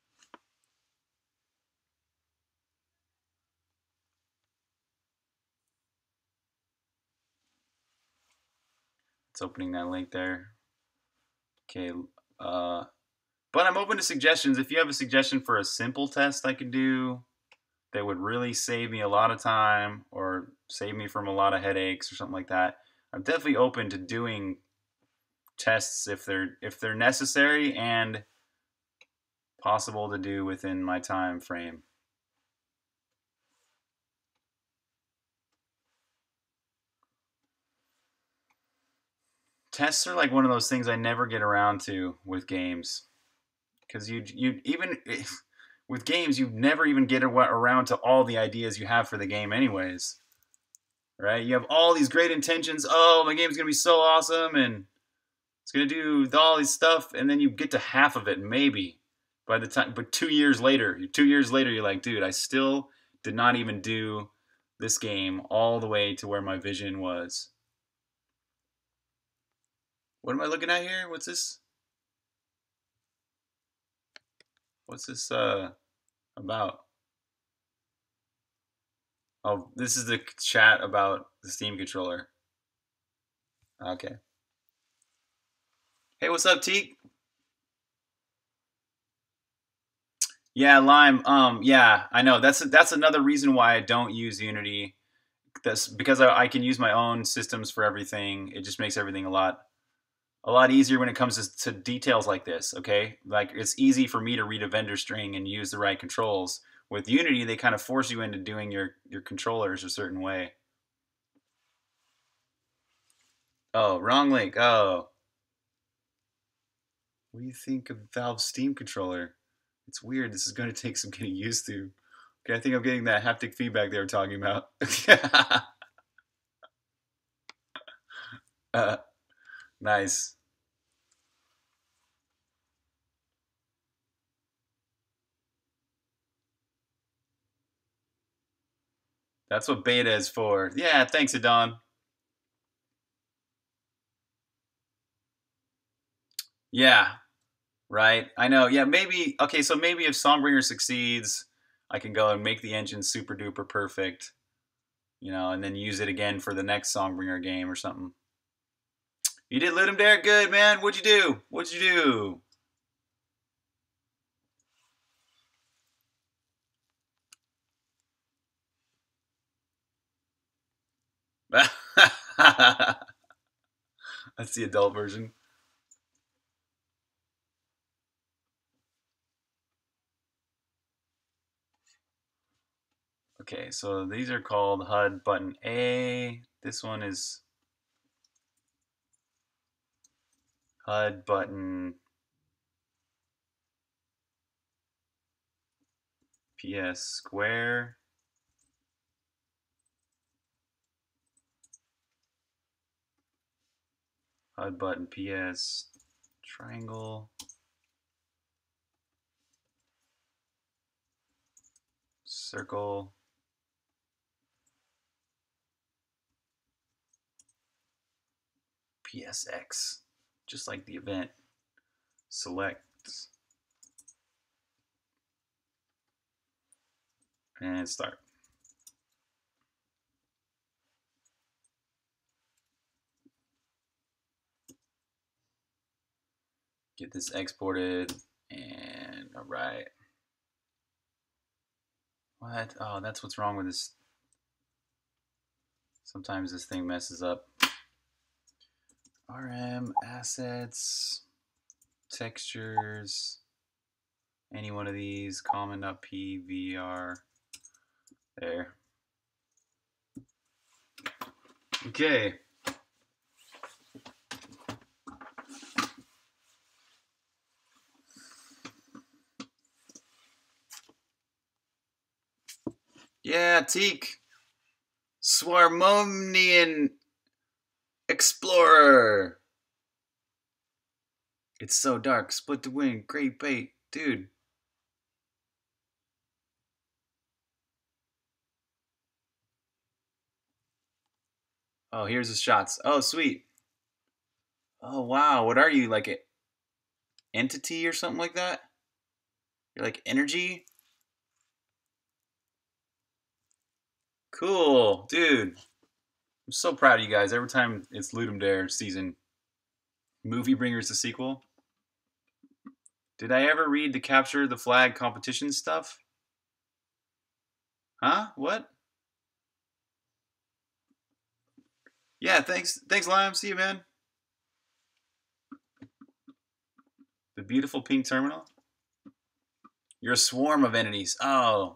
It's opening that link there. Okay, uh, but I'm open to suggestions. If you have a suggestion for a simple test I could do that would really save me a lot of time or save me from a lot of headaches or something like that, I'm definitely open to doing tests if they're if they're necessary and possible to do within my time frame. Tests are like one of those things I never get around to with games, because you you even with games you never even get around to all the ideas you have for the game anyways, right? You have all these great intentions. Oh, my game's gonna be so awesome and it's gonna do all this stuff, and then you get to half of it maybe by the time. But two years later, two years later, you're like, dude, I still did not even do this game all the way to where my vision was. What am I looking at here? What's this? What's this uh, about? Oh, this is the chat about the Steam controller. Okay. Hey, what's up, Teak? Yeah, Lime. Um, yeah, I know. That's that's another reason why I don't use Unity. That's because I, I can use my own systems for everything. It just makes everything a lot a lot easier when it comes to, to details like this, okay? Like, it's easy for me to read a vendor string and use the right controls. With Unity, they kind of force you into doing your, your controllers a certain way. Oh, wrong link. Oh. What do you think of Valve's Steam controller? It's weird. This is going to take some getting used to. Okay, I think I'm getting that haptic feedback they were talking about. uh, nice. That's what beta is for. Yeah, thanks, Adon. Yeah, right. I know. Yeah, maybe. Okay, so maybe if Songbringer succeeds, I can go and make the engine super duper perfect, you know, and then use it again for the next Songbringer game or something. You did Ludum Dare? Good, man. What'd you do? What'd you do? That's the adult version. Okay, so these are called H U D button A. This one is H U D button P S square. H U D button P S triangle. Circle. P S X, just like the event. Select. And start. Get this exported, and all right. What? Oh, that's what's wrong with this. Sometimes this thing messes up. R M, assets, textures, any one of these, common.pvr, there. Okay. Yeah, Teak. Swarmonian Explorer. It's so dark. Split the wing. Great bait. Dude. Oh, here's the shots. Oh, sweet. Oh, wow. What are you, like an entity or something like that? You're like energy? Cool. Dude. I'm so proud of you guys. Every time it's Ludum Dare season, Movie Bringers the sequel. Did I ever read the Capture the Flag competition stuff? Huh? What? Yeah, thanks. Thanks, Lime. See you, man. The beautiful pink terminal. You're a swarm of entities. Oh.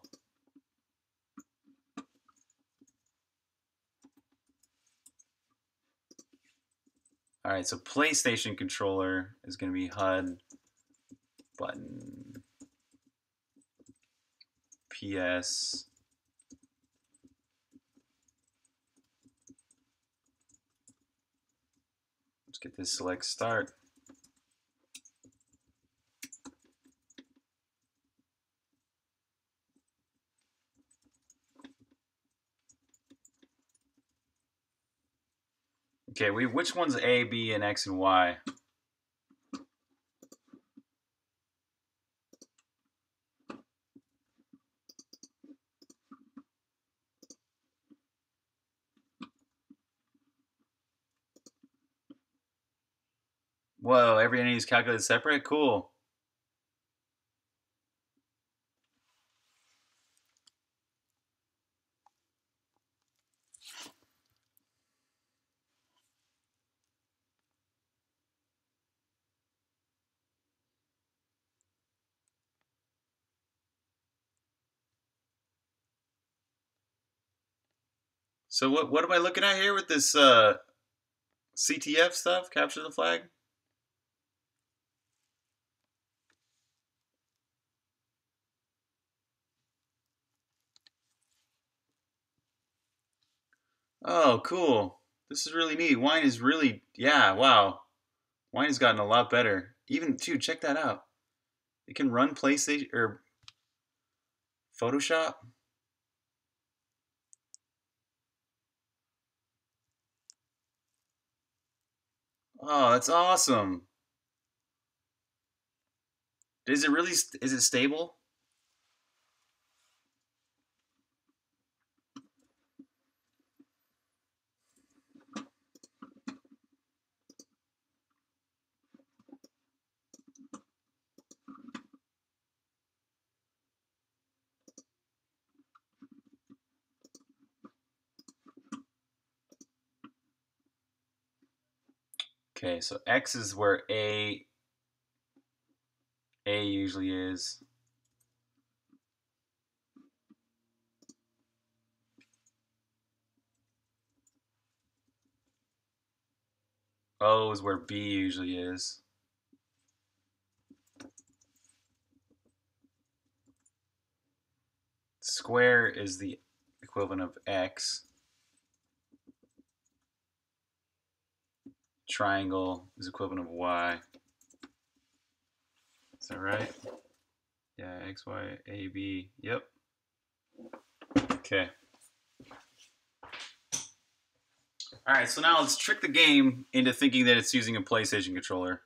Alright, so PlayStation controller is going to be H U D button P S. Let's get this select start. Okay, we which one's A, B, and X and Y? Whoa, every entity is calculated separate? Cool. So what what am I looking at here with this uh, C T F stuff? Capture the flag? Oh, cool. This is really neat. Wine is really, yeah, wow. Wine has gotten a lot better. Even, dude, check that out. It can run PlayStation or Photoshop. Oh, that's awesome. Is it really, is it stable? Okay, so X is where A A usually is. O is where B usually is. Square is the equivalent of X. Triangle is equivalent of Y. Is that right? Yeah, X, Y, A, B. Yep. Okay. Alright, so now let's trick the game into thinking that it's using a PlayStation controller.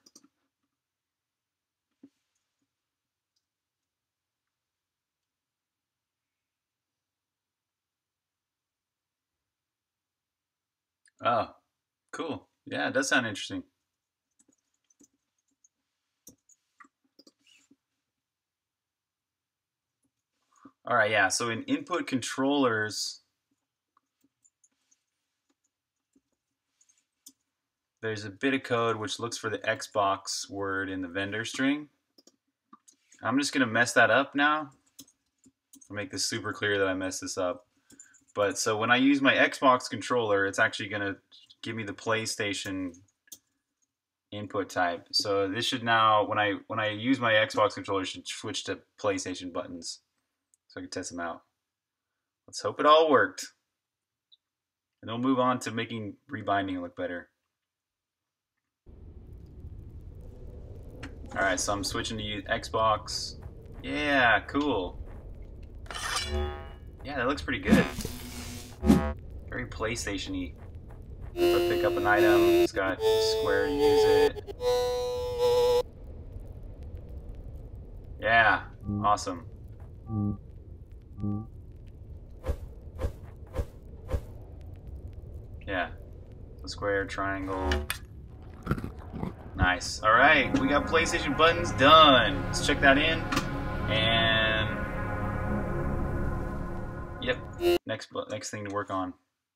Oh, cool. Yeah, it does sound interesting. Alright, yeah, so in input controllers, there's a bit of code which looks for the Xbox word in the vendor string. I'm just going to mess that up now. I'll make this super clear that I messed this up. But so when I use my Xbox controller, it's actually going to give me the PlayStation input type. So this should now, when I when I use my Xbox controller, should switch to PlayStation buttons. So I can test them out. Let's hope it all worked. And then we'll move on to making rebinding look better. Alright, so I'm switching to use Xbox. Yeah, cool. Yeah, that looks pretty good. Very PlayStation-y. If I pick up an item, it's got square to use it. Yeah, awesome. Yeah, so square, triangle. Nice. All right, we got PlayStation buttons done. Let's check that in. And yep, next next thing to work on.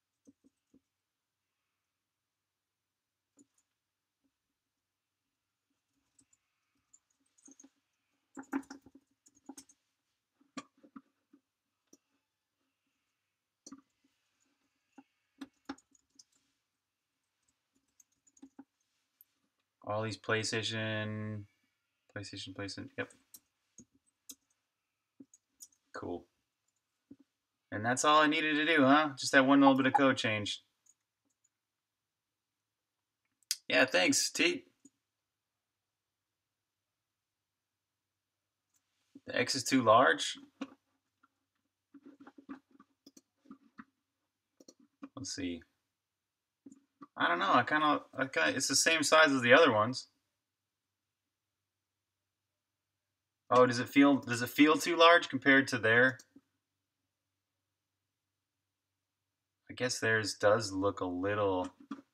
All these PlayStation, PlayStation, PlayStation. Yep. Cool. And that's all I needed to do, huh? Just that one little bit of code change. Yeah, thanks, T. The X is too large? Let's see. I don't know. I kind of, I kind of, it's the same size as the other ones. Oh, does it feel, does it feel too large compared to their? I guess theirs does look a little,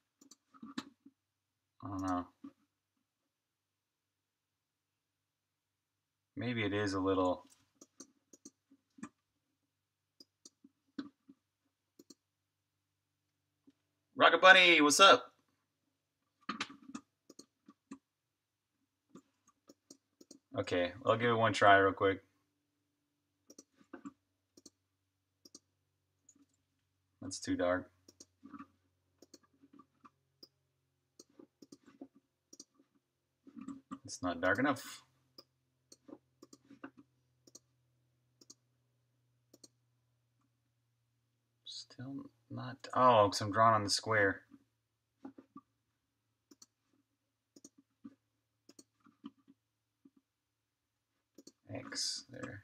I don't know. Maybe it is a little. Rocket Bunny, what's up? Okay, I'll give it one try real quick. That's too dark. It's not dark enough. Still not. Oh, because I'm drawing on the square. X there.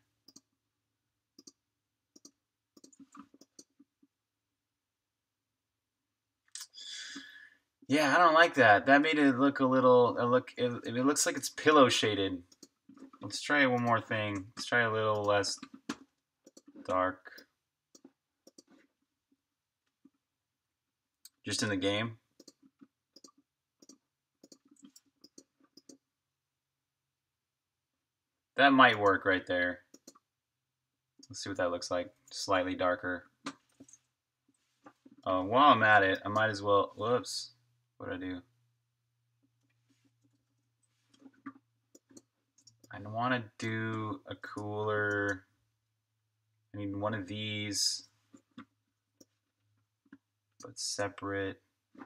Yeah, I don't like that. That made it look a little. It look. It, it looks like it's pillow shaded. Let's try one more thing. Let's try a little less dark. Just in the game. That might work right there. Let's see what that looks like. Slightly darker. Uh, while I'm at it, I might as well. Whoops. What did I do? I want to do a cooler. I need one of these, but separate.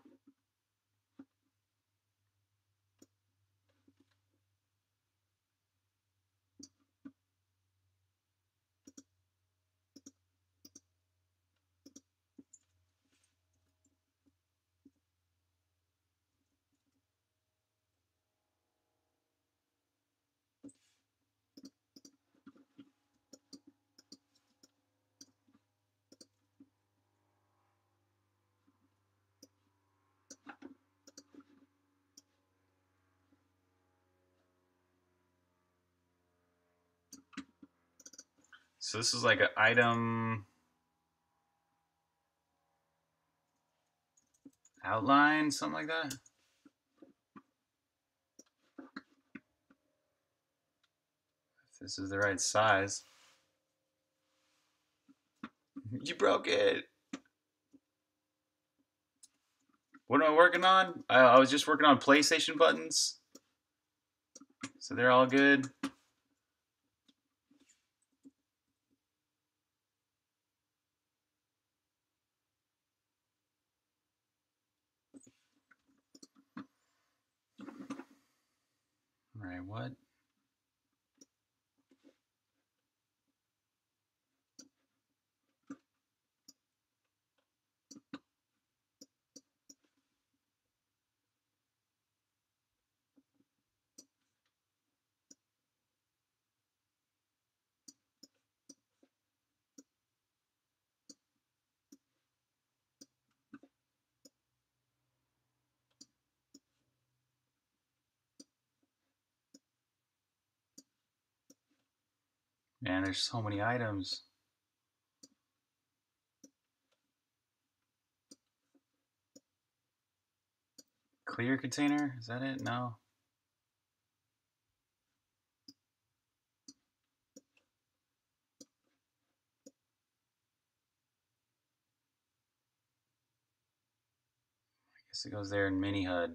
So this is like an item outline, something like that. If this is the right size. You broke it. What am I working on? I, I was just working on PlayStation buttons. So they're all good. All right, what? Man, there's so many items. Clear container? Is that it? No. I guess it goes there in mini H U D.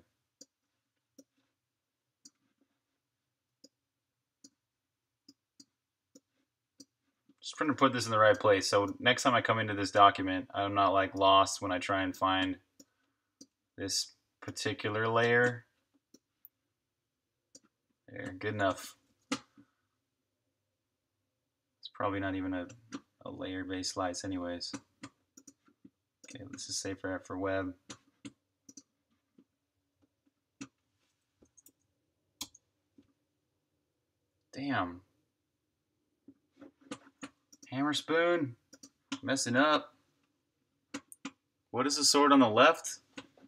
Just trying to put this in the right place. So next time I come into this document, I'm not like lost when I try and find this particular layer. There, good enough. It's probably not even a, a layer-based slice anyways. Okay, let's just say for, for web. Damn. Hammer spoon, messing up. What is the sword on the left?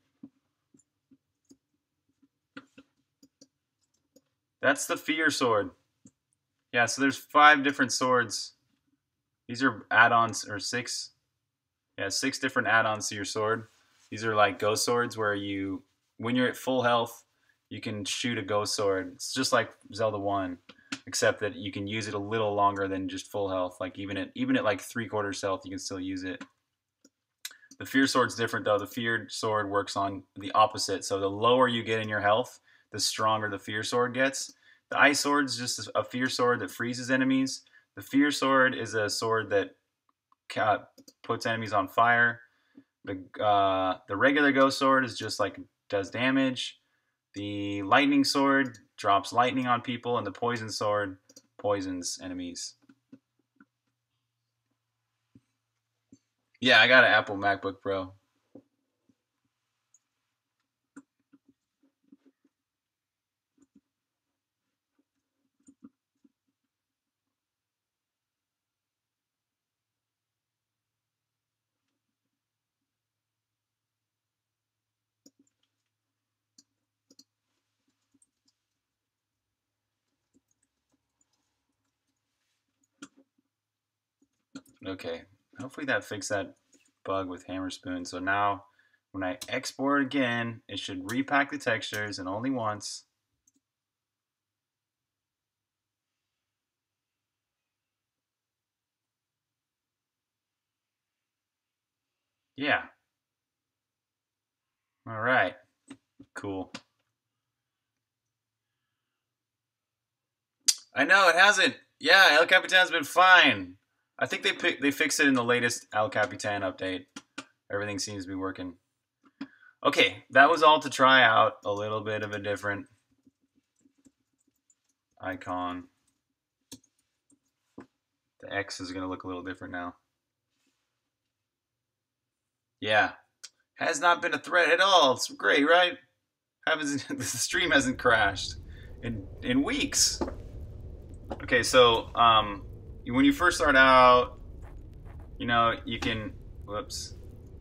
That's the fear sword. Yeah, so there's five different swords. These are add-ons, or six. Yeah, six different add-ons to your sword. These are like ghost swords where you, when you're at full health, you can shoot a ghost sword. It's just like Zelda one, except that you can use it a little longer than just full health. Like even at even at like three quarters health, you can still use it. The fear sword's different though. The feared sword works on the opposite. So the lower you get in your health, the stronger the fear sword gets. The ice sword's just a fear sword that freezes enemies. The fear sword is a sword that uh, puts enemies on fire. The uh, the regular ghost sword is just like does damage. The lightning sword drops lightning on people, and the poison sword poisons enemies. Yeah, I got an Apple MacBook Pro. Okay, hopefully that fixed that bug with Hammer Spoon. So now when I export again, it should repack the textures and only once. Yeah. All right. Cool. I know it hasn't. Yeah, El Capitan's been fine. I think they pick, they fixed it in the latest El Capitan update. Everything seems to be working. Okay, that was all to try out a little bit of a different icon. The X is going to look a little different now. Yeah, has not been a threat at all. It's great, right? Haven't, the stream hasn't crashed in in weeks. Okay, so um, when you first start out, you know, you can, whoops.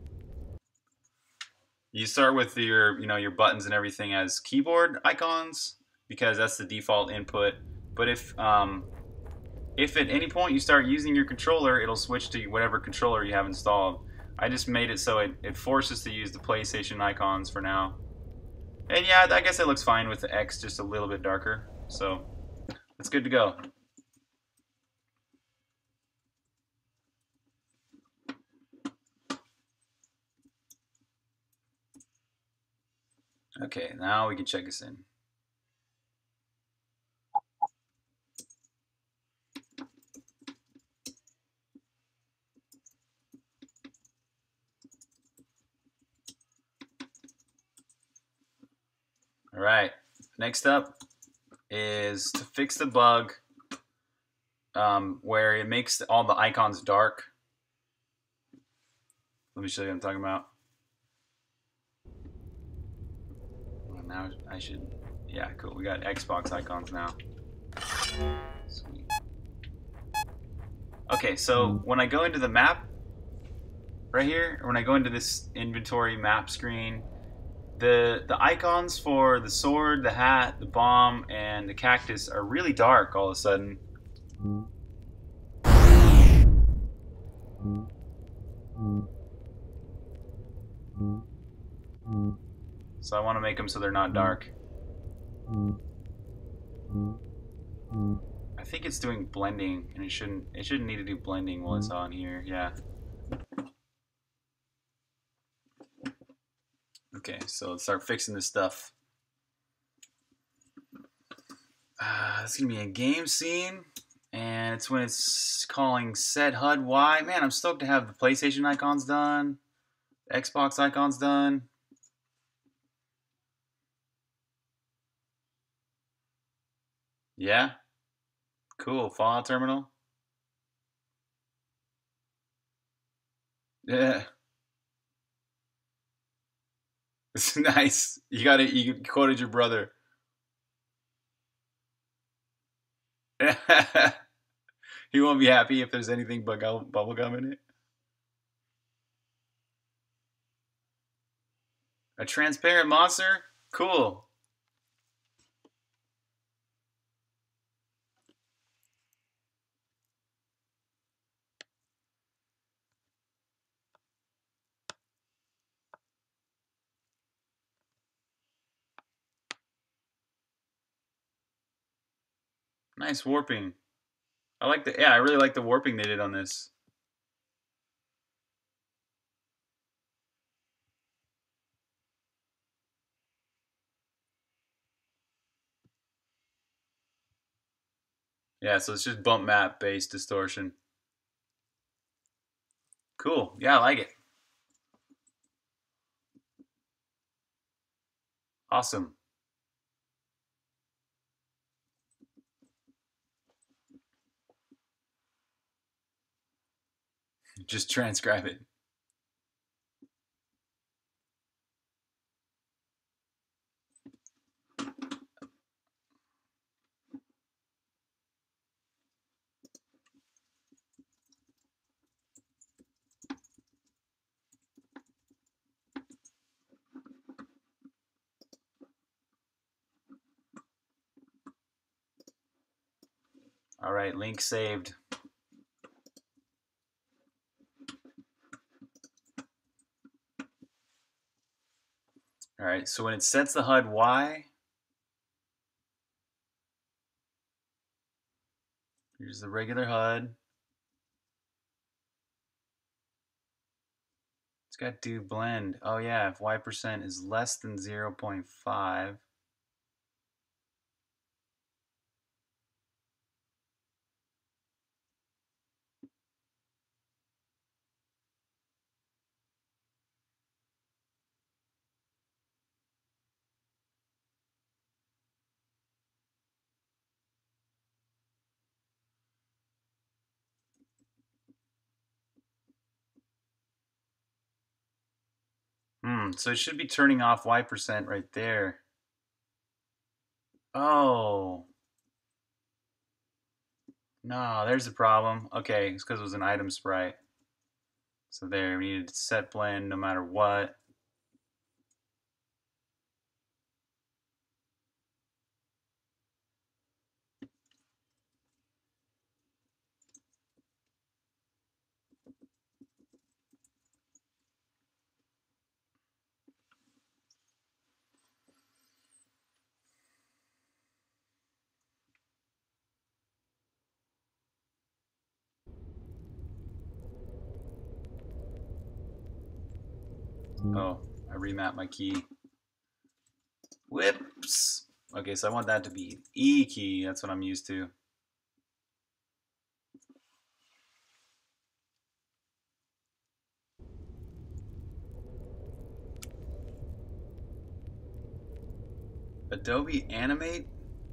You start with your, you know, your buttons and everything as keyboard icons because that's the default input. But if um, if at any point you start using your controller, it'll switch to whatever controller you have installed. I just made it so it, it forces to use the PlayStation icons for now. And yeah, I guess it looks fine with the X just a little bit darker. So it's good to go. Okay, now we can check this in. All right, next up is to fix the bug um, where it makes all the icons dark. Let me show you what I'm talking about. Well, now I should, yeah, cool. We got Xbox icons now. Sweet. Okay, so when I go into the map right here, or when I go into this inventory map screen, The, the icons for the sword, the hat, the bomb, and the cactus are really dark all of a sudden. So I want to make them so they're not dark. I think it's doing blending, and it shouldn't. It shouldn't need to do blending while it's on here. Yeah. Okay, so let's start fixing this stuff. Uh, it's gonna be a game scene, and it's when it's calling set H U D Y. Man, I'm stoked to have the PlayStation icons done, the Xbox icons done. Yeah, cool. Fallout terminal. Yeah, it's nice. You got it. You quoted your brother. He won't be happy if there's anything but bubblegum in it. A transparent monster? Cool. Nice warping. I like the, yeah, I really like the warping they did on this. Yeah, so it's just bump map based distortion. Cool. Yeah, I like it. Awesome. Just transcribe it. All right, link saved. All right, so when it sets the H U D Y, here's the regular H U D. It's got do blend. Oh yeah, if Y percent is less than zero point five. Hmm, so it should be turning off Y percent right there. Oh. No, there's the problem. Okay, it's because it was an item sprite. So there, we needed to set blend no matter what. Oh, I remapped my key. Whoops. Okay, so I want that to be E key. That's what I'm used to. Adobe Animate?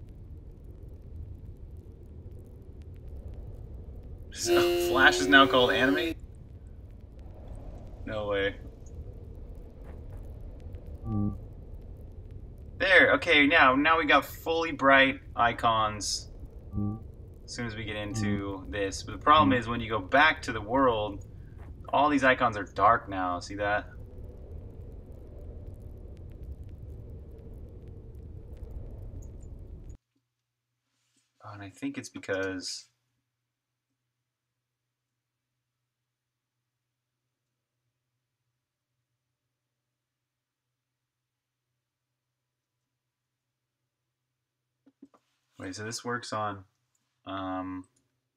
So Flash is now called Animate? No way. There, okay, now now we got fully bright icons as soon as we get into this. But the problem is when you go back to the world, all these icons are dark now. See that? Oh, and I think it's because Wait, so this works on um,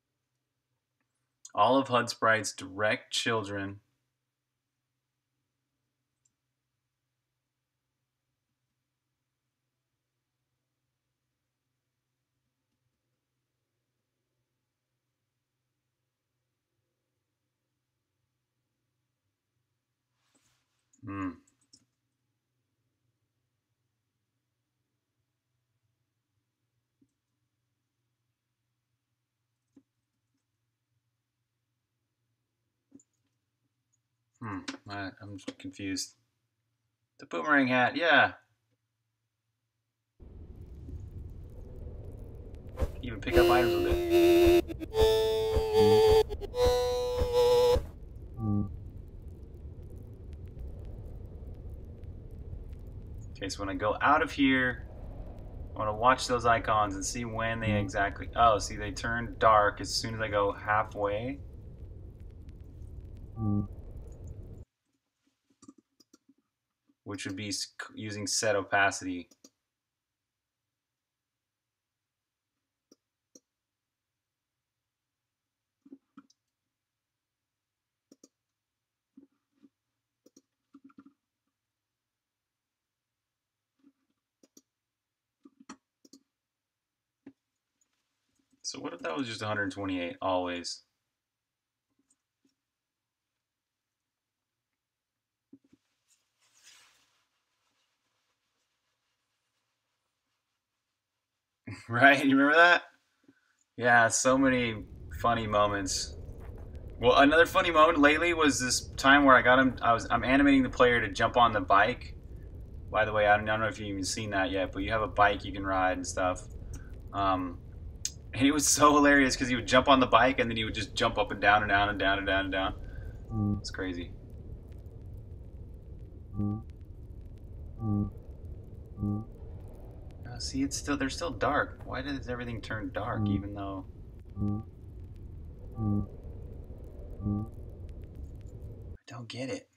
all of H U D Sprite's direct children. Hmm. Hmm. I, I'm confused. The boomerang hat, yeah. Even pick up items with it. Okay, so when I go out of here, I want to watch those icons and see when they exactly... Oh, see, they turn dark as soon as I go halfway. Which would be using set opacity. So what if that was just one hundred twenty-eight always? Right? You remember that? Yeah, so many funny moments. Well, another funny moment lately was this time where I got him. I was I'm animating the player to jump on the bike. By the way, I don't, I don't know if you've even seen that yet, but you have a bike you can ride and stuff. Um, and it was so hilarious because he would jump on the bike and then he would just jump up and down and down and down and down and down. It's crazy. Uh, see, it's still they're still dark. Why does everything turn dark even though? I don't get it.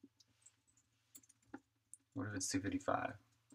What if it's two fifty-five?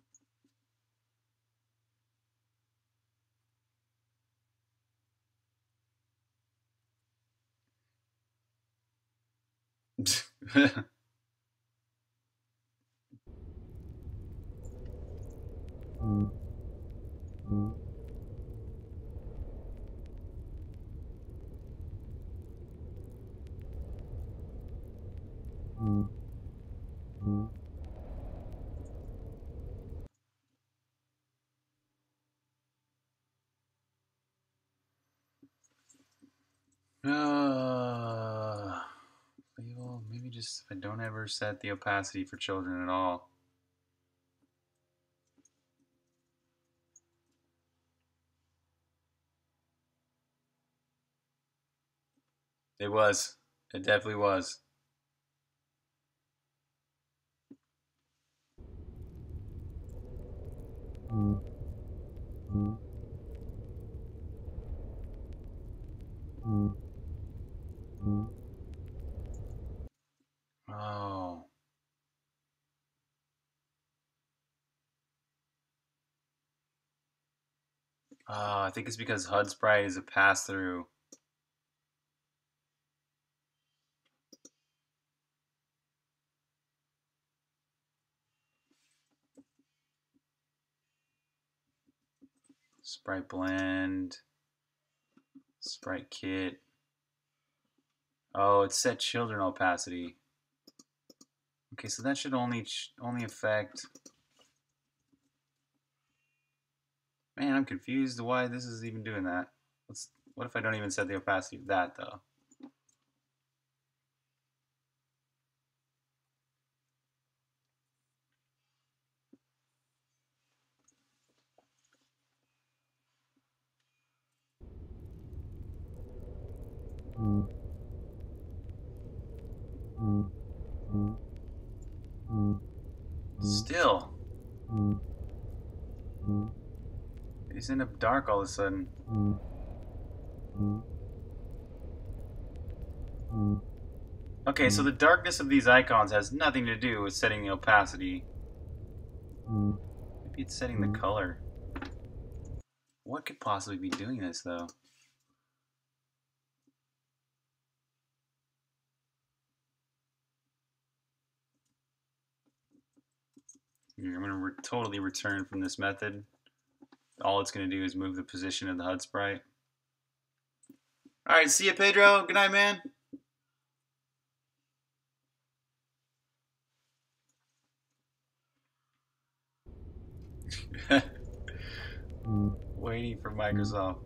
Uh, well, maybe just if I don't ever set the opacity for children at all. It was. It definitely was. Oh. Oh, I think it's because H U D Sprite is a pass-through. Sprite blend. Sprite kit. Oh, it's set children opacity. Okay, so that should only only affect. Man, I'm confused why this is even doing that. Let's. What if I don't even set the opacity of that though? Still. It's end up dark all of a sudden. Okay, so the darkness of these icons has nothing to do with setting the opacity. Maybe it's setting the color. What could possibly be doing this, though? Here, I'm going to re totally return from this method. All it's going to do is move the position of the H U D sprite. Alright, see ya, Pedro. Good night, man. Waiting for Microsoft.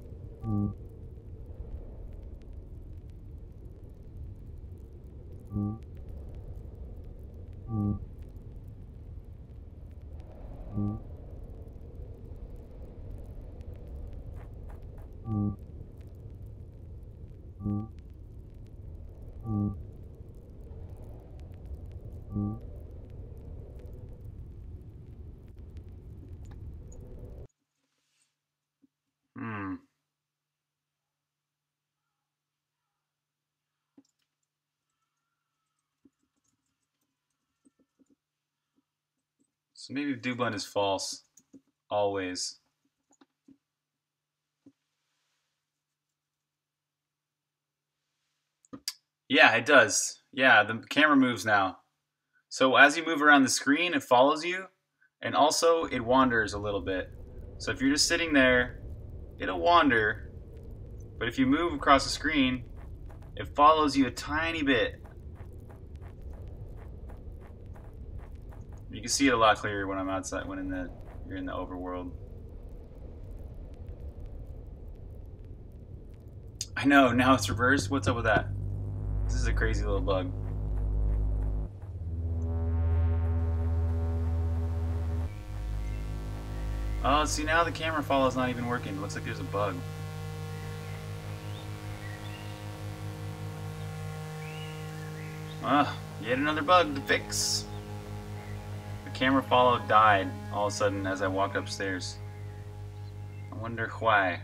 Hmm. So maybe do blend is false. Always. Yeah, it does. Yeah, the camera moves now. So as you move around the screen, it follows you, and also it wanders a little bit. So if you're just sitting there, it'll wander, but if you move across the screen, it follows you a tiny bit. You can see it a lot clearer when I'm outside, when in the you're in the overworld. I know, now it's reversed. What's up with that? This is a crazy little bug. Oh, see, now the camera follow is not even working. It looks like there's a bug. Ah, yet another bug to fix. The camera follow died all of a sudden as I walked upstairs. I wonder why.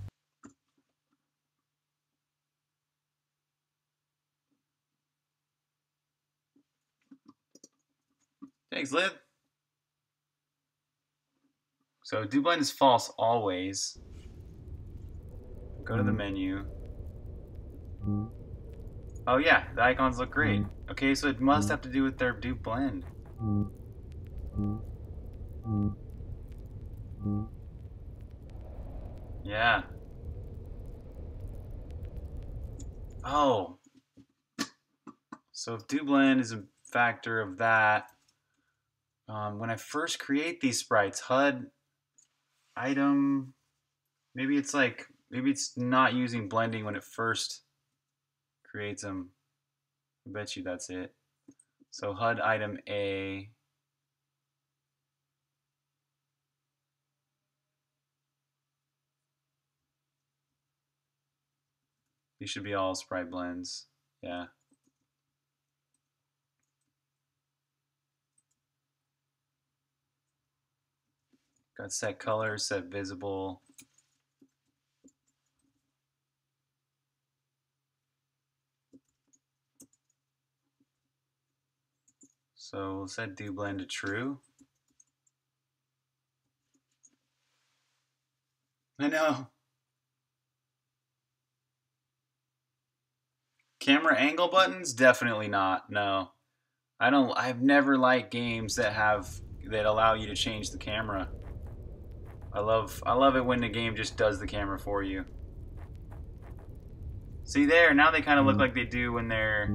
Thanks, Liv. So do blend is false always. Go to the menu. Oh yeah, the icons look great. Okay, so it must have to do with their do blend. Yeah. Oh. So if do blend is a factor of that, um, when I first create these sprites, H U D item, maybe it's like, maybe it's not using blending when it first creates them. I bet you that's it. So H U D item A. These should be all sprite blends. Yeah. Got set color, set visible. So we'll set do blend to true. I know. Camera angle buttons? Definitely not. No. I don't I've never liked games that have that allow you to change the camera. I love I love it when the game just does the camera for you. See there, now they kind of look like they do when they're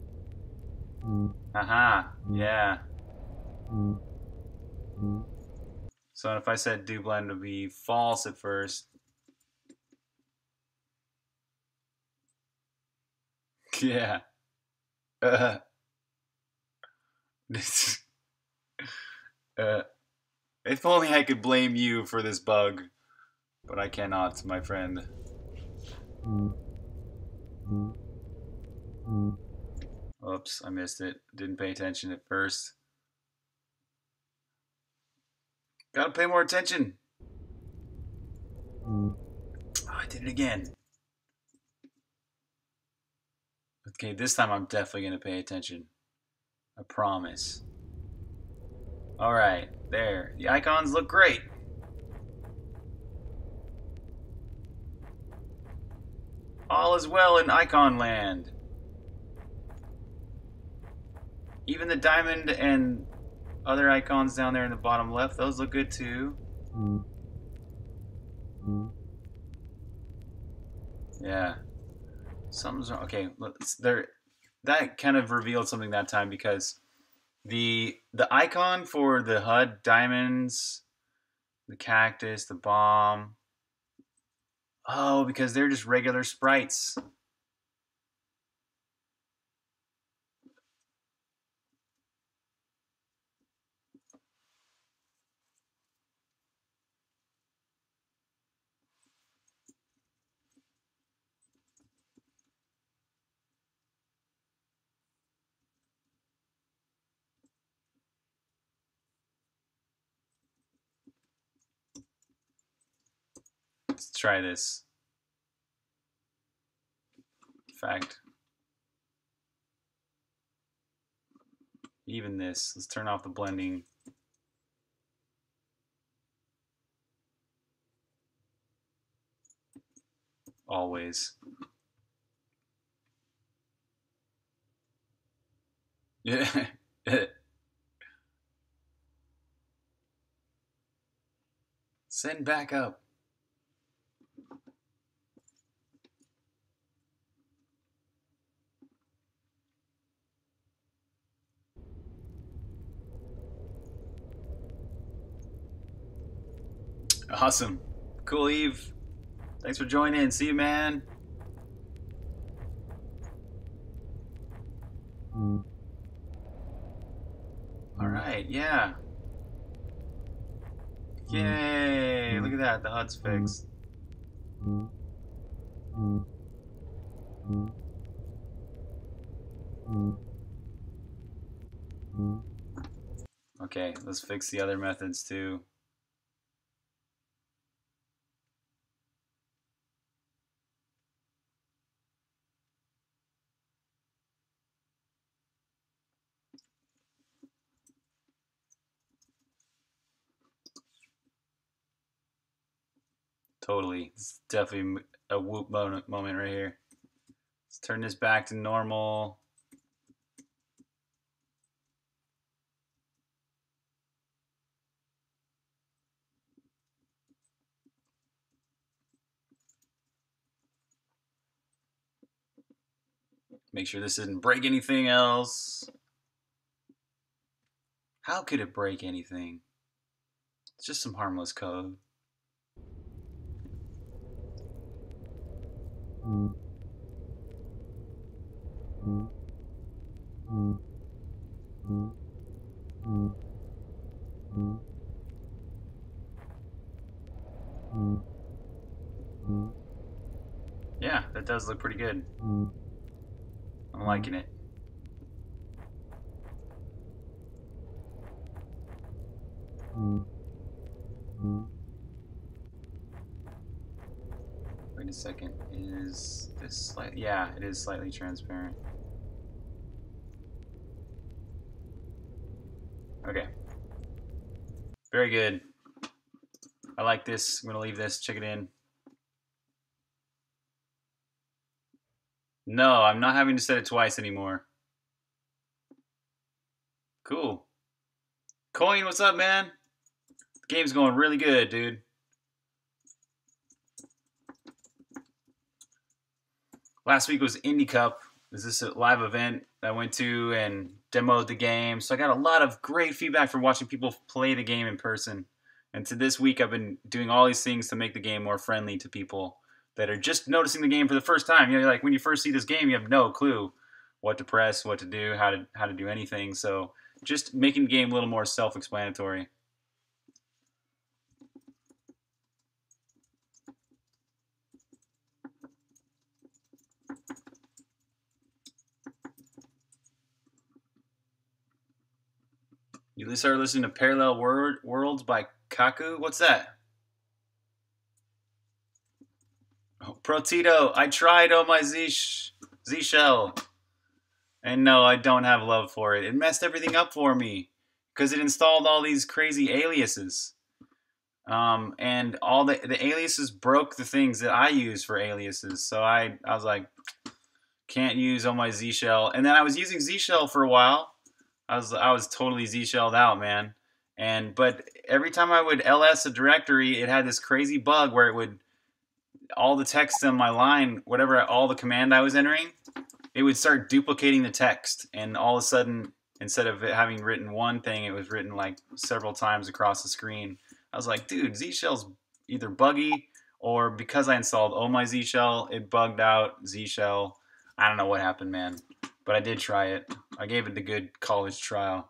Aha, yeah. So if I said do blend would be false at first. Yeah. Uh, uh, if only I could blame you for this bug, but I cannot, my friend. Oops, I missed it. Didn't pay attention at first. Gotta pay more attention. Oh, I did it again. Okay, this time I'm definitely gonna pay attention. I promise. Alright, there. The icons look great. All is well in Icon Land. Even the diamond and other icons down there in the bottom left, those look good too. Yeah. Something's wrong. Okay, let's, there. That kind of revealed something that time because the the icon for the H U D, diamonds, the cactus, the bomb. Oh, because they're just regular sprites. Let's try this. In fact, even this. Let's turn off the blending. Always. Yeah. Send back up. Awesome. Cool, Eve. Thanks for joining. See you, man. All right, yeah. Yay! Look at that, the H U D's fixed. Okay, let's fix the other methods too. Totally. It's definitely a whoop moment right here. Let's turn this back to normal. Make sure this didn't break anything else. How could it break anything? It's just some harmless code. Yeah, that does look pretty good. I'm liking it. Wait a second. Is this slight? Yeah, it is slightly transparent. Okay. Very good. I like this. I'm gonna leave this. Check it in. No, I'm not having to set it twice anymore. Cool. Coin, what's up, man? The game's going really good, dude. Last week was Indie Cup. This is a live event I went to and demoed the game. So I got a lot of great feedback from watching people play the game in person. And to this week, I've been doing all these things to make the game more friendly to people that are just noticing the game for the first time. You know, like when you first see this game, you have no clue what to press, what to do, how to how to do anything. So just making the game a little more self-explanatory. You started listening to Parallel Word, Worlds by Kaku? What's that? Oh, Protito, I tried on my Z, Z shell. And no, I don't have love for it. It messed everything up for me. Because it installed all these crazy aliases. Um, and all the the aliases broke the things that I use for aliases. So I I was like, can't use on my Z shell. And then I was using Z shell for a while. I was I was totally Z shelled out, man. And but every time I would L S a directory, it had this crazy bug where it would all the text on my line, whatever all the command I was entering, it would start duplicating the text, and all of a sudden, instead of it having written one thing, it was written like several times across the screen. I was like, dude, Z shell's either buggy or because I installed Oh My Z Shell, it bugged out Z shell. I don't know what happened, man, but I did try it. I gave it the good college trial.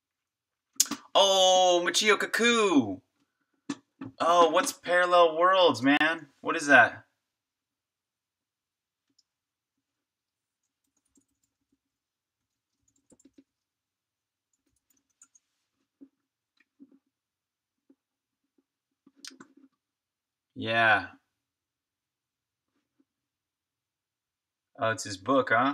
Oh, Michio Kaku. Oh, what's Parallel Worlds, man? What is that? Yeah. Oh, it's his book, huh?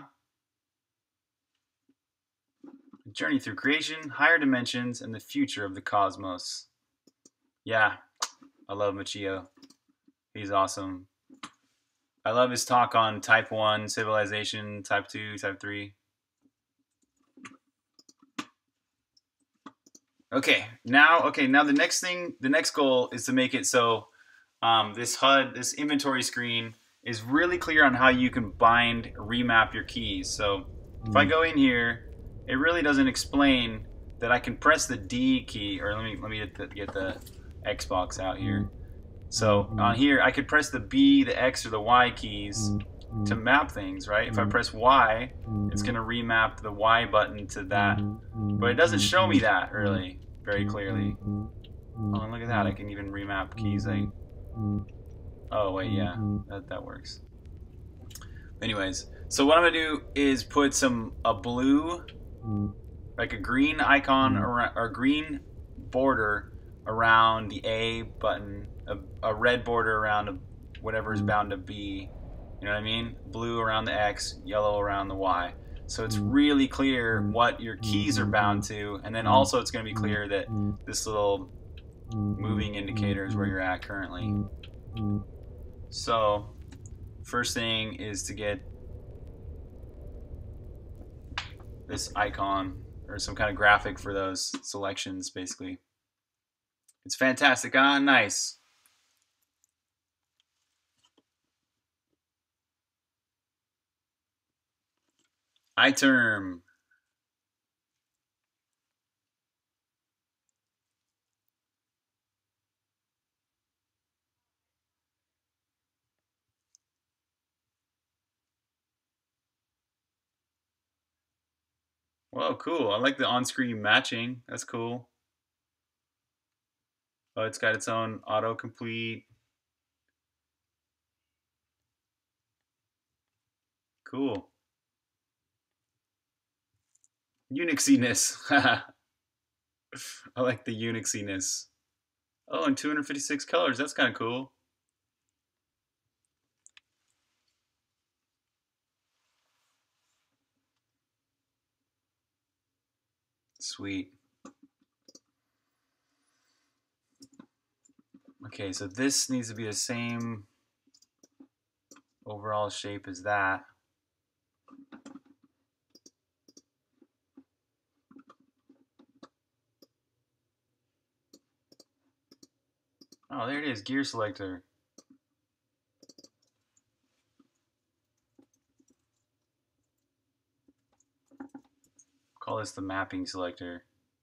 A journey through creation, higher dimensions, and the future of the cosmos. Yeah, I love Michio. He's awesome. I love his talk on Type one, Civilization, Type two, Type three. Okay, now, okay, now the next thing, the next goal is to make it so um, this H U D, this inventory screen, is really clear on how you can bind, remap your keys. So if I go in here, it really doesn't explain that I can press the D key, or let me let me get the, get the Xbox out here. So on here, I could press the B, the X, or the Y keys to map things, right? If I press Y, it's going to remap the Y button to that. But it doesn't show me that, really, very clearly. Oh, and look at that. I can even remap keys. I... Oh, wait, yeah. That, that works. Anyways, so what I'm going to do is put some a blue, like a green icon, or, or green border around the A button, a, a red border around a, whatever is bound to B. You know what I mean? Blue around the X, yellow around the Y. So it's really clear what your keys are bound to, and then also it's going to be clear that this little moving indicator is where you're at currently. So first thing is to get this icon or some kind of graphic for those selections, basically. It's fantastic, huh? Nice. iTerm. Whoa, cool. I like the on-screen matching. That's cool. Oh, it's got its own autocomplete. Cool. Unixiness. I like the Unixiness. Oh, and two hundred fifty-six colors. That's kind of cool. Sweet. Okay, so this needs to be the same overall shape as that. Oh, there it is, gear selector. Call this the mapping selector.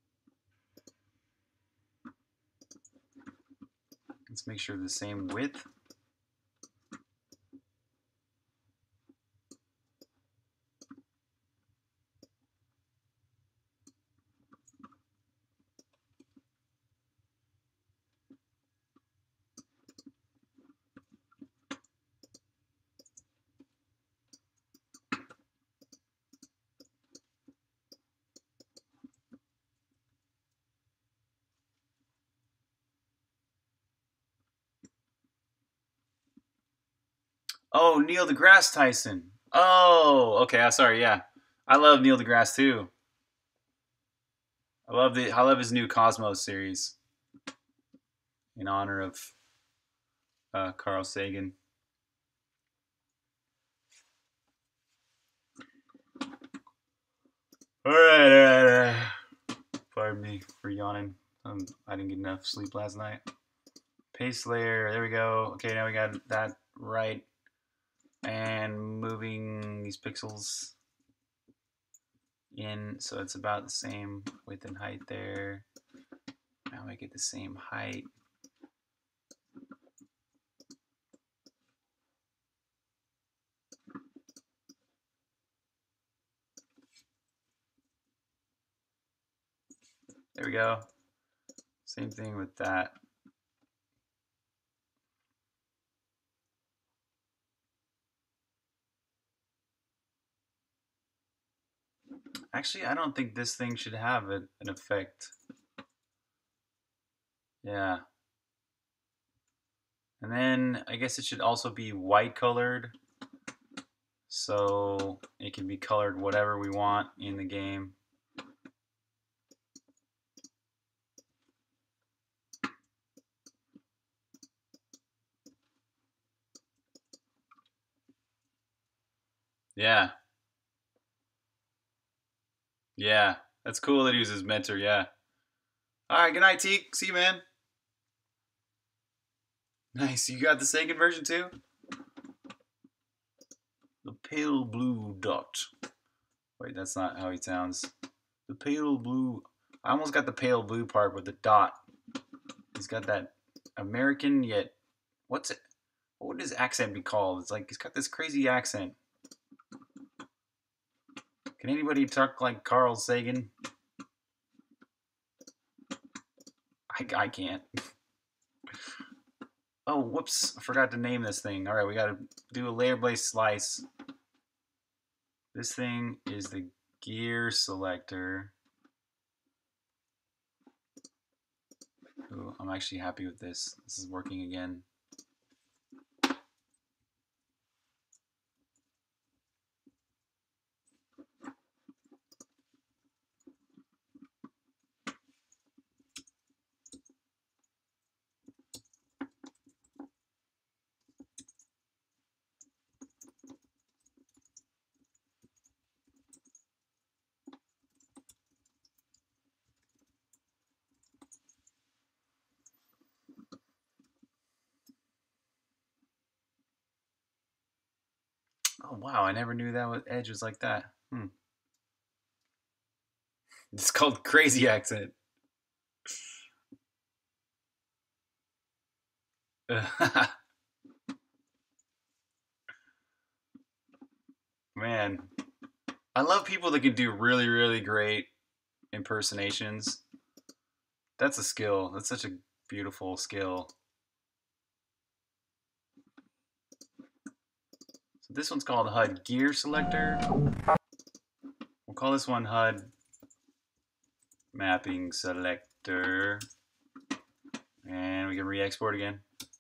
Let's make sure the same width. Oh, Neil deGrasse Tyson. Oh, okay. I'm sorry. Yeah, I love Neil deGrasse too. I love the. I love his new Cosmos series. in honor of uh, Carl Sagan. All right, all right, all right. Pardon me for yawning. Um, I didn't get enough sleep last night. Paste layer, there we go. Okay, now we got that right. And moving these pixels in, so it's about the same width and height there. Now I get the same height. There we go. Same thing with that. Actually, I don't think this thing should have a, an effect. Yeah. And then I guess it should also be white colored. So it can be colored whatever we want in the game. Yeah. Yeah. That's cool that he was his mentor, yeah. Alright, good night, Teak. See you, man. Nice. You got the Sagan version too? The pale blue dot. Wait, that's not how he sounds. The pale blue. I almost got the pale blue part with the dot. He's got that American yet. What's it? What would his accent be called? It's like he's got this crazy accent. Can anybody talk like Carl Sagan? I, I can't. Oh, whoops. I forgot to name this thing. All right, we got to do a layer-based slice. This thing is the gear selector. Ooh, I'm actually happy with this. This is working again. Oh, wow. I never knew that was, Edge was like that. Hmm. It's called Crazy Accent. Man. I love people that can do really, really great impersonations. That's a skill. That's such a beautiful skill. So this one's called H U D Gear Selector. We'll call this one H U D Mapping Selector. And we can re-export again.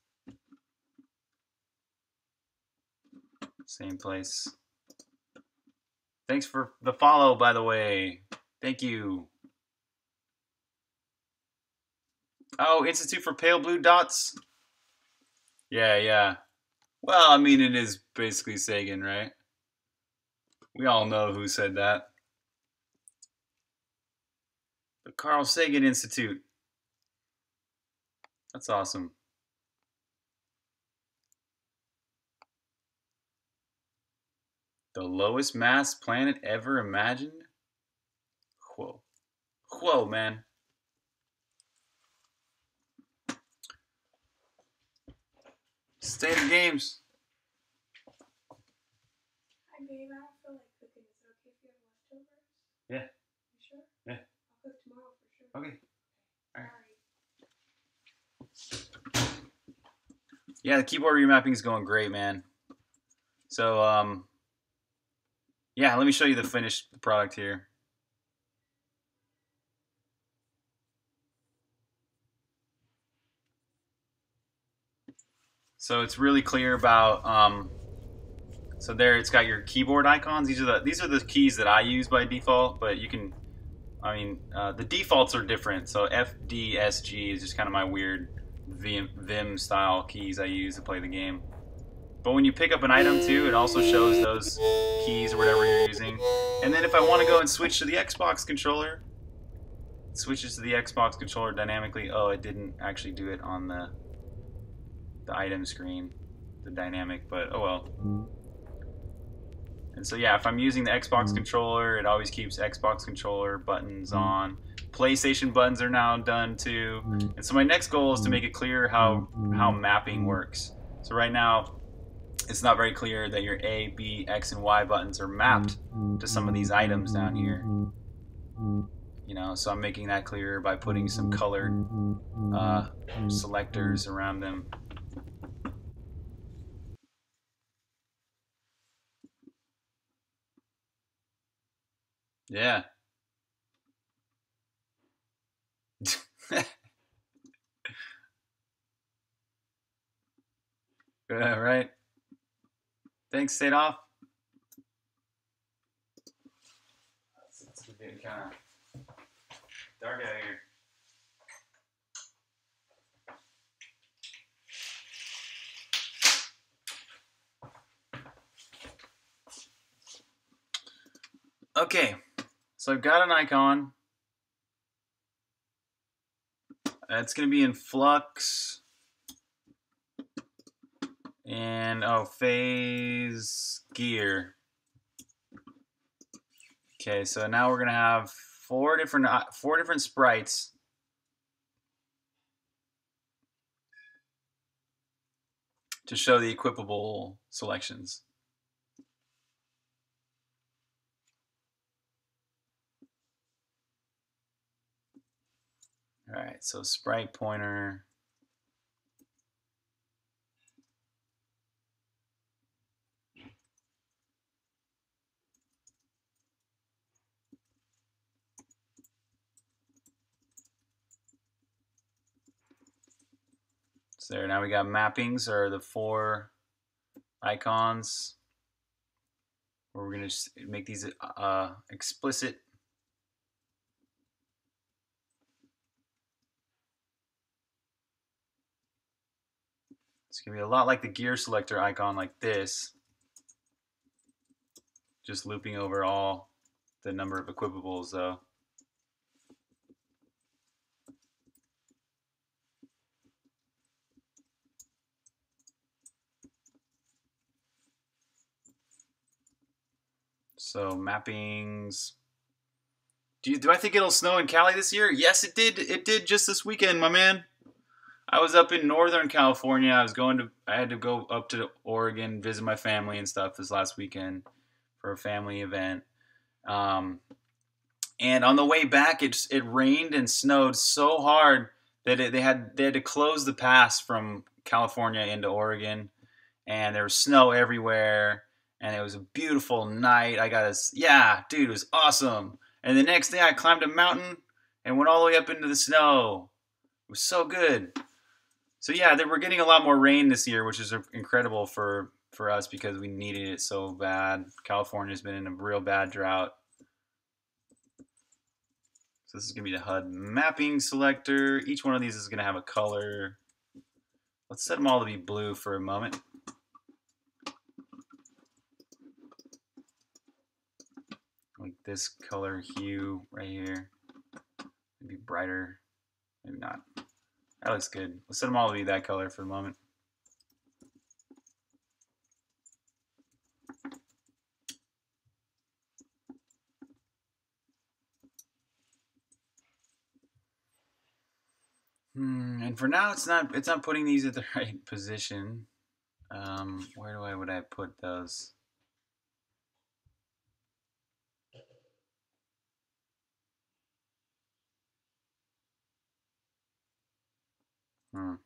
Same place. Thanks for the follow, by the way. Thank you. Oh, Institute for Pale Blue Dots? Yeah, yeah. Well, I mean, it is basically Sagan, right? We all know who said that. The Carl Sagan Institute. That's awesome. The lowest mass planet ever imagined? Whoa. Whoa, man. State of games. Hi, babe. I don't feel like cooking. Is it okay if you have leftovers? Yeah. You sure? Yeah. I'll cook tomorrow for sure. Okay. All right. Yeah, the keyboard remapping is going great, man. So, um, yeah, let me show you the finished product here. So it's really clear about, um, so there it's got your keyboard icons. These are the these are the keys that I use by default, but you can, I mean, uh, the defaults are different. So F D S G is just kind of my weird Vim, Vim style keys I use to play the game. But when you pick up an item too, it also shows those keys or whatever you're using. And then if I want to go and switch to the Xbox controller, it switches to the Xbox controller dynamically. Oh, it didn't actually do it on the the item screen, the dynamic, but oh well. And so yeah, if I'm using the Xbox controller, it always keeps Xbox controller buttons on. PlayStation buttons are now done too. And so my next goal is to make it clear how how mapping works. So right now, it's not very clear that your A, B, X, and Y buttons are mapped to some of these items down here. You know, so I'm making that clearer by putting some colored uh, selectors around them. Yeah. Yeah, right. Thanks, Sadov. It's getting kind of dark out here. Okay, so I've got an icon. It's going to be in flux. And, oh, phase gear. Okay, so now we're going to have four different, uh, four different sprites. To show the equipable selections. All right, so sprite pointer. So there, now we got mappings, or the four icons. Where we're gonna just make these uh, explicit. It's gonna be a lot like the gear selector icon, like this. Just looping over all the number of equipables, though. So mappings. Do you, do I think it'll snow in Cali this year? Yes, it did. It did just this weekend, my man. I was up in Northern California. I was going to. I had to go up to Oregon, visit my family and stuff this last weekend for a family event. Um, and on the way back, it it rained and snowed so hard that it, they had they had to close the pass from California into Oregon, and there was snow everywhere. And it was a beautiful night. I got a yeah, dude, it was awesome. And the next day, I climbed a mountain and went all the way up into the snow. It was so good. So yeah, we're getting a lot more rain this year, which is incredible for, for us because we needed it so bad. California's been in a real bad drought. So this is going to be the H U D mapping selector. Each one of these is going to have a color. Let's set them all to be blue for a moment. Like this color hue right here. Maybe brighter, maybe not. That looks good. Let's set them all to be that color for the moment. Hmm, and for now, it's not it's not putting these at the right position. Um, where do I would I put those? Hmm.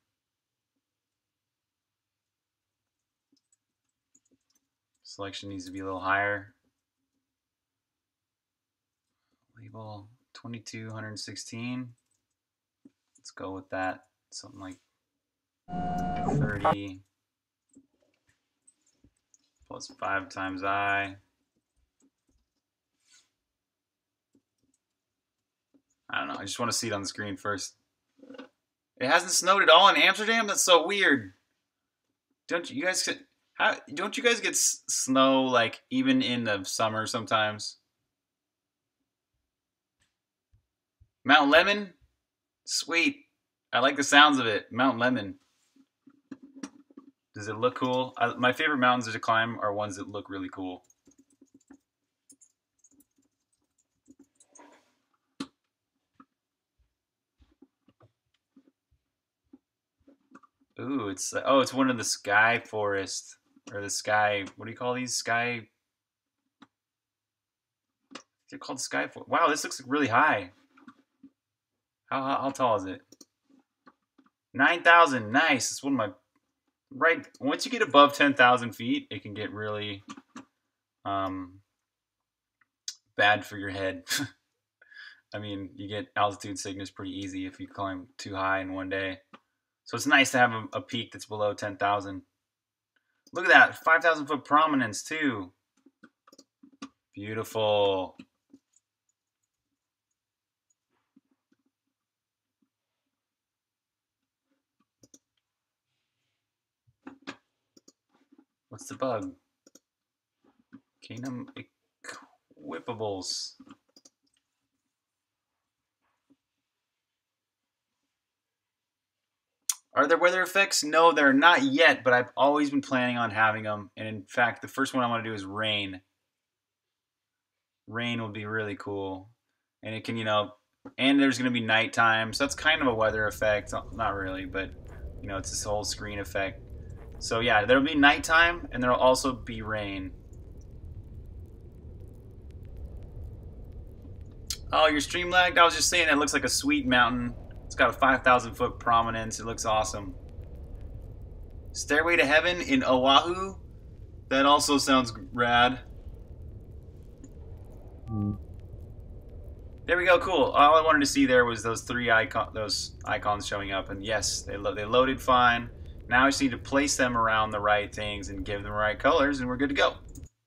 Selection needs to be a little higher. Label twenty-two sixteen. Let's go with that. Something like thirty plus five times I. I don't know. I just want to see it on the screen first. It hasn't snowed at all in Amsterdam? That's so weird. Don't you guys get how don't you guys get s- snow like even in the summer sometimes? Mount Lemon? Sweet. I like the sounds of it. Mount Lemon. Does it look cool? I, my favorite mountains to climb are ones that look really cool. Ooh, it's oh, it's one of the sky forest or the sky. What do you call these sky? They're called sky forest. Wow, this looks really high. How how, how tall is it? Nine thousand. Nice. It's one of my right. Once you get above ten thousand feet, it can get really um bad for your head. I mean, you get altitude sickness pretty easy if you climb too high in one day. So it's nice to have a, a peak that's below ten thousand. Look at that, five thousand foot prominence too. Beautiful. What's the bug? Kingdom Equipables. Are there weather effects? No, they're not yet, but I've always been planning on having them. And in fact, the first one I want to do is rain. Rain will be really cool. And it can, you know, and there's going to be nighttime. So that's kind of a weather effect. Not really, but, you know, it's this whole screen effect. So yeah, there'll be nighttime and there'll also be rain. Oh, your stream lagged? I was just saying that looks like a sweet mountain. It's got a five thousand foot prominence. It looks awesome. Stairway to Heaven in Oahu? That also sounds rad. There we go, cool. All I wanted to see there was those three icon, those icons showing up, and yes, they lo they loaded fine. Now I just need to place them around the right things and give them the right colors, and we're good to go.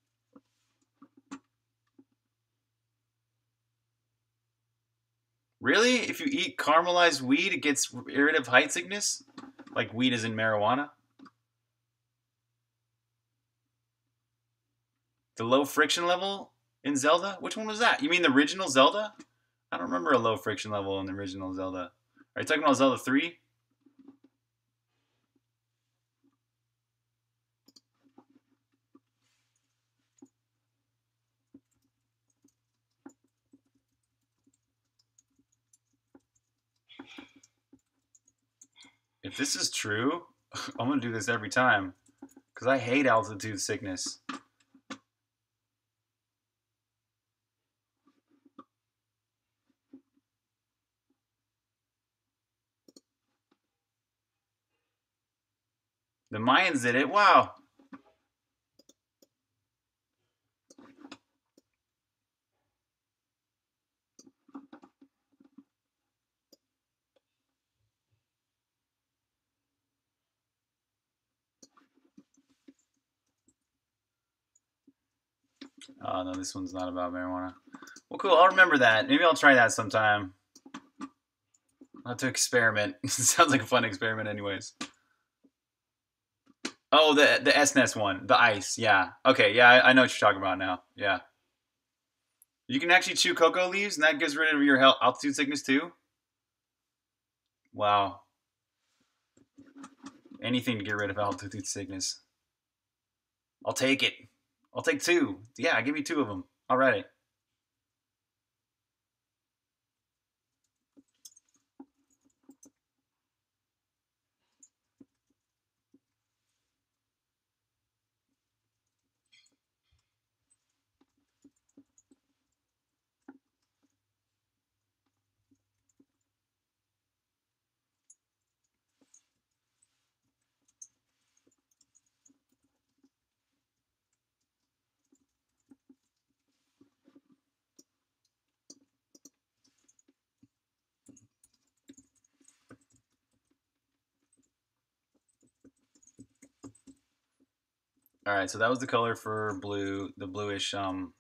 Really? If you eat caramelized weed, it gets rid of height sickness? Like weed is in marijuana? The low friction level in Zelda? Which one was that? You mean the original Zelda? I don't remember a low friction level in the original Zelda. Are you talking about Zelda three? If this is true, I'm going to do this every time. Because I hate altitude sickness. The Mayans did it. Wow. Oh, no, this one's not about marijuana. Well, cool. I'll remember that. Maybe I'll try that sometime. I'll have to experiment. Sounds like a fun experiment anyways. Oh, the the S N E S one. The ice. Yeah. Okay, yeah, I, I know what you're talking about now. Yeah. You can actually chew cocoa leaves, and that gets rid of your health, altitude sickness too? Wow. Anything to get rid of altitude sickness. I'll take it. I'll take two. Yeah, give me two of them. All right. All right, so that was the color for blue, the bluish, um,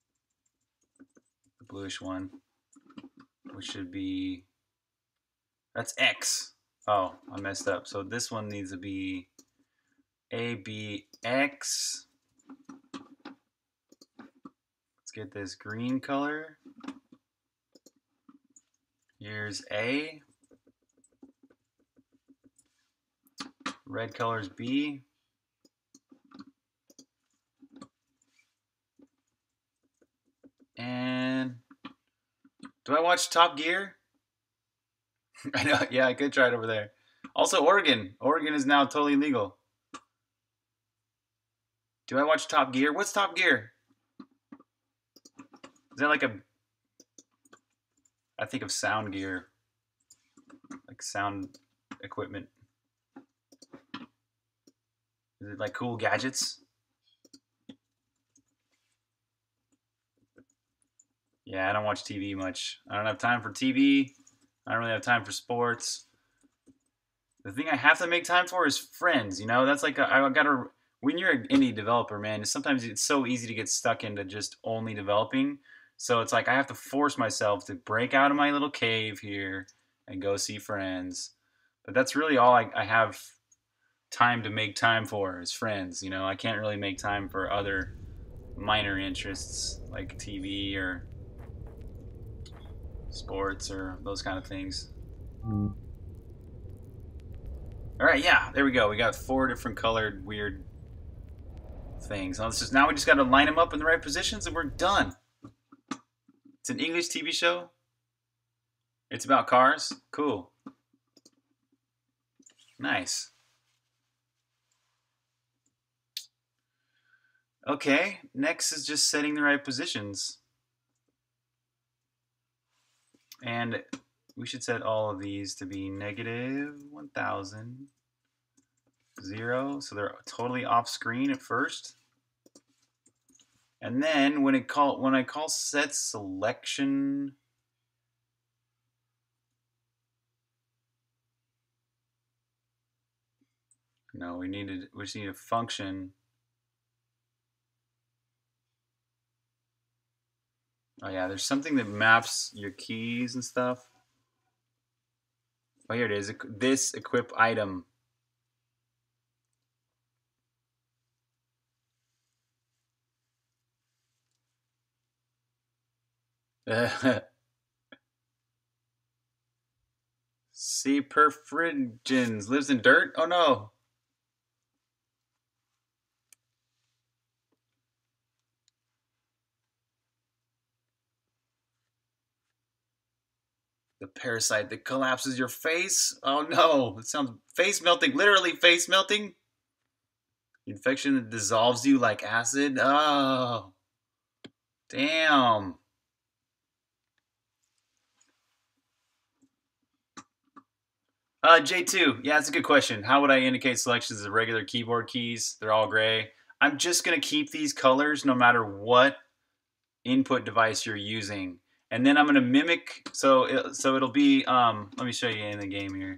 the bluish one, which should be That's X. Oh, I messed up. So this one needs to be A B X. Let's get this green color. Here's A. Red color is B. And do I watch Top Gear? I know, yeah, I could try it over there. Also, Oregon. Oregon is now totally legal. Do I watch Top Gear? What's Top Gear? Is that like a... I think of sound gear. Like sound equipment. Is it like cool gadgets? Yeah, I don't watch T V much. I don't have time for T V. I don't really have time for sports. The thing I have to make time for is friends. You know, that's like a, I gotta. When you're an indie developer, man, sometimes it's so easy to get stuck into just only developing. So it's like I have to force myself to break out of my little cave here and go see friends. But that's really all I, I have time to make time for is friends. You know, I can't really make time for other minor interests like T V or sports or those kind of things. All right, yeah, there we go. We got four different colored weird things. Now, let's just, now we just got to line them up in the right positions and we're done. It's an English T V show. It's about cars. Cool. Nice. Okay, next is just setting the right positions. And we should set all of these to be negative one thousand, zero, so they're totally off screen at first. And then when it call when I call set selection, no, we needed we just need a function. Oh yeah, there's something that maps your keys and stuff. Oh, here it is. This equip item. C. perfringens lives in dirt? Oh no. The parasite that collapses your face? Oh no. It sounds face melting. Literally face melting. Infection that dissolves you like acid? Oh. Damn. Uh, J two. Yeah, that's a good question. How would I indicate selections of regular keyboard keys? They're all gray. I'm just going to keep these colors no matter what input device you're using. And then I'm going to mimic, so it, so it'll be, um, let me show you in the game here.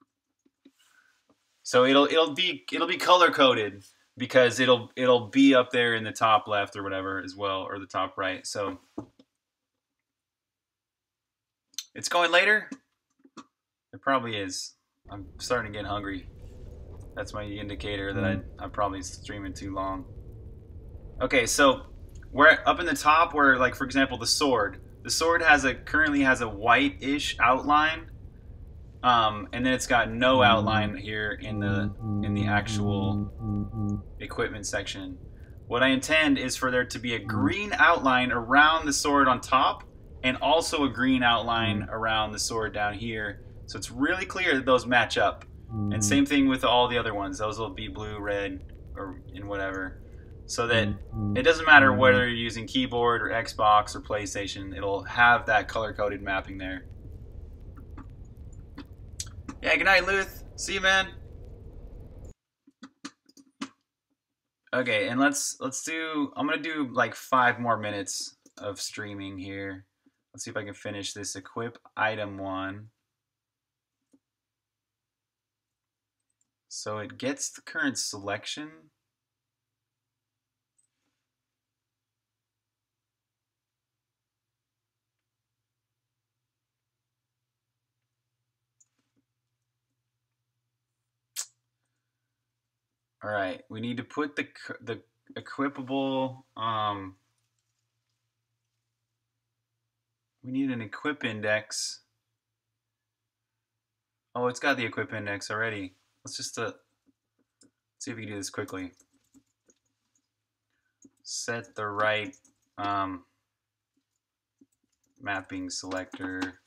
So it'll it'll be it'll be color coded because it'll it'll be up there in the top left or whatever as well, or the top right. So it's going later? It probably is. I'm starting to get hungry. That's my indicator that I, I'm probably streaming too long. Okay, so we're up in the top where, like, for example, the sword. The sword has a currently has a white-ish outline, um, and then it's got no outline here in the in the actual equipment section. What I intend is for there to be a green outline around the sword on top, and also a green outline around the sword down here. So it's really clear that those match up. And same thing with all the other ones. Those will be blue, red, or in whatever. So that it doesn't matter whether you're using keyboard or Xbox or PlayStation, it'll have that color-coded mapping there. Yeah, good night, Luth. See you, man. Okay, and let's let's do. I'm gonna do like five more minutes of streaming here. Let's see if I can finish this equip item one. So it gets the current selection. All right, we need to put the the equipable. Um, we need an equip index. Oh, it's got the equip index already. Let's just uh, see if we can do this quickly. Set the right um, mapping selector.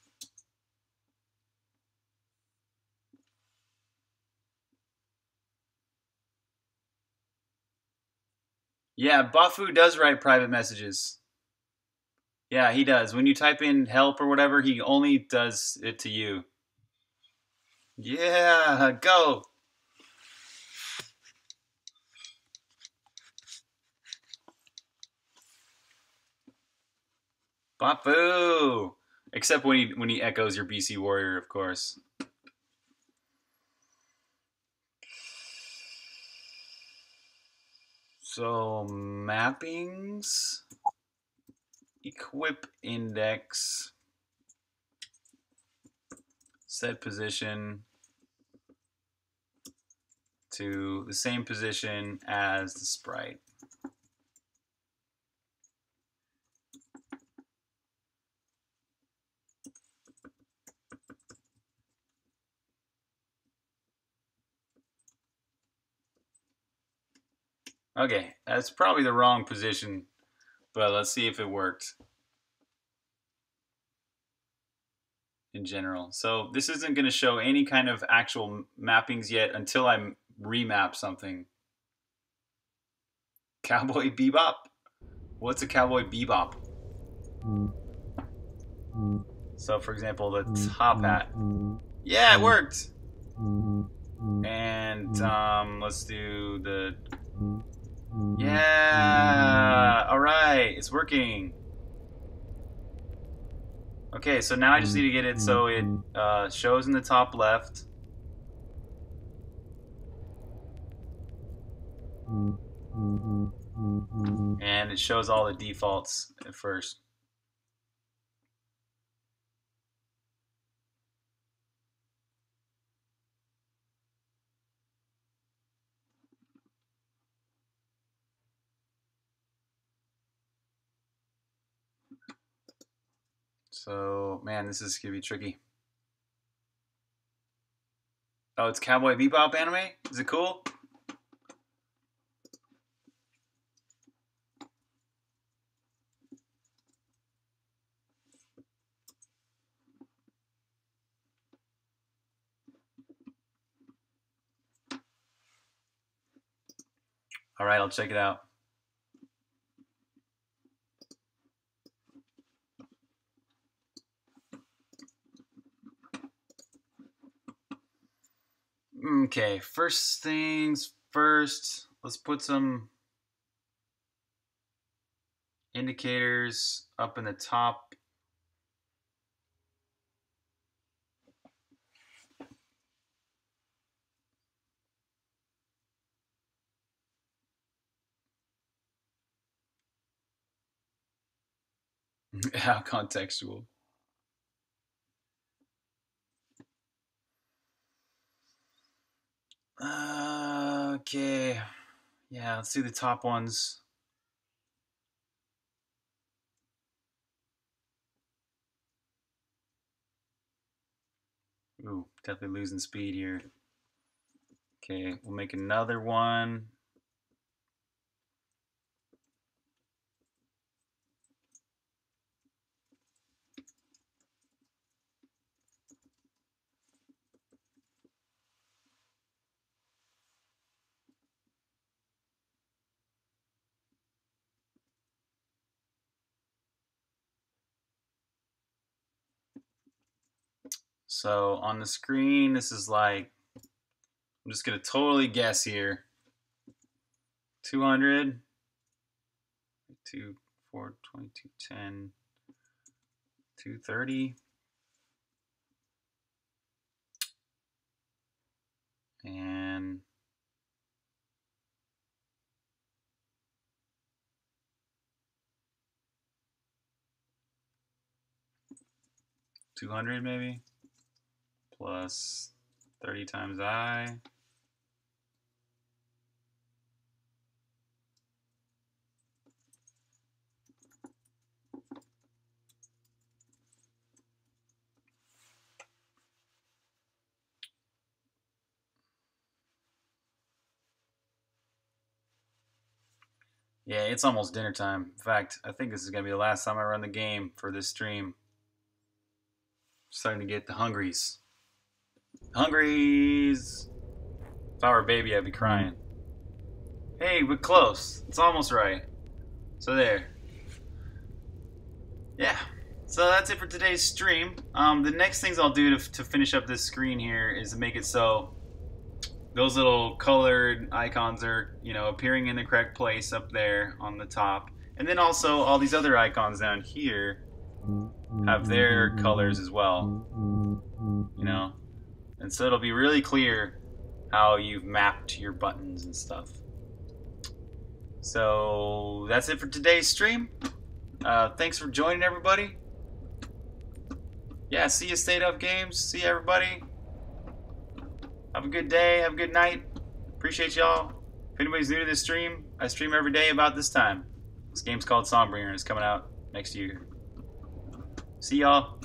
Yeah, Bafu does write private messages. Yeah, he does. When you type in help or whatever, he only does it to you. Yeah, go. Bafu. Except when he when he echoes your B C warrior, of course. So mappings, equip index, set position to the same position as the sprite. Okay, that's probably the wrong position, but let's see if it worked in general. So this isn't going to show any kind of actual mappings yet until I remap something. Cowboy Bebop? What's a Cowboy Bebop? So for example, the top hat. Yeah, it worked! And um, let's do the... Yeah! Alright, it's working. Okay, so now I just need to get it so it uh, shows in the top left. And it shows all the defaults at first. So, man, this is going to be tricky. Oh, it's Cowboy Bebop anime? Is it cool? All right, I'll check it out. Okay, first things first, let's put some indicators up in the top. How contextual. Uh, okay, yeah, let's do the top ones. Ooh, definitely losing speed here. Okay, we'll make another one. So on the screen, this is like, I'm just gonna totally guess here. two hundred, two, four, twenty-two, ten, two thirty. And two hundred maybe, plus thirty times I. Yeah, it's almost dinner time. In fact, I think this is going to be the last time I run the game for this stream. Starting to get the hungries. Hungries! If I were a baby, I'd be crying. Hey, we're close. It's almost right. So there. Yeah. So that's it for today's stream. Um, the next things I'll do to, to finish up this screen here is to make it so those little colored icons are, you know, appearing in the correct place up there on the top. And then also all these other icons down here have their colors as well, you know. And so it'll be really clear how you've mapped your buttons and stuff. So that's it for today's stream. Uh, thanks for joining, everybody. Yeah, see you, State Up Games. See you, everybody. Have a good day. Have a good night. Appreciate y'all. If anybody's new to this stream, I stream every day about this time. This game's called Songbringer and it's coming out next year. See y'all.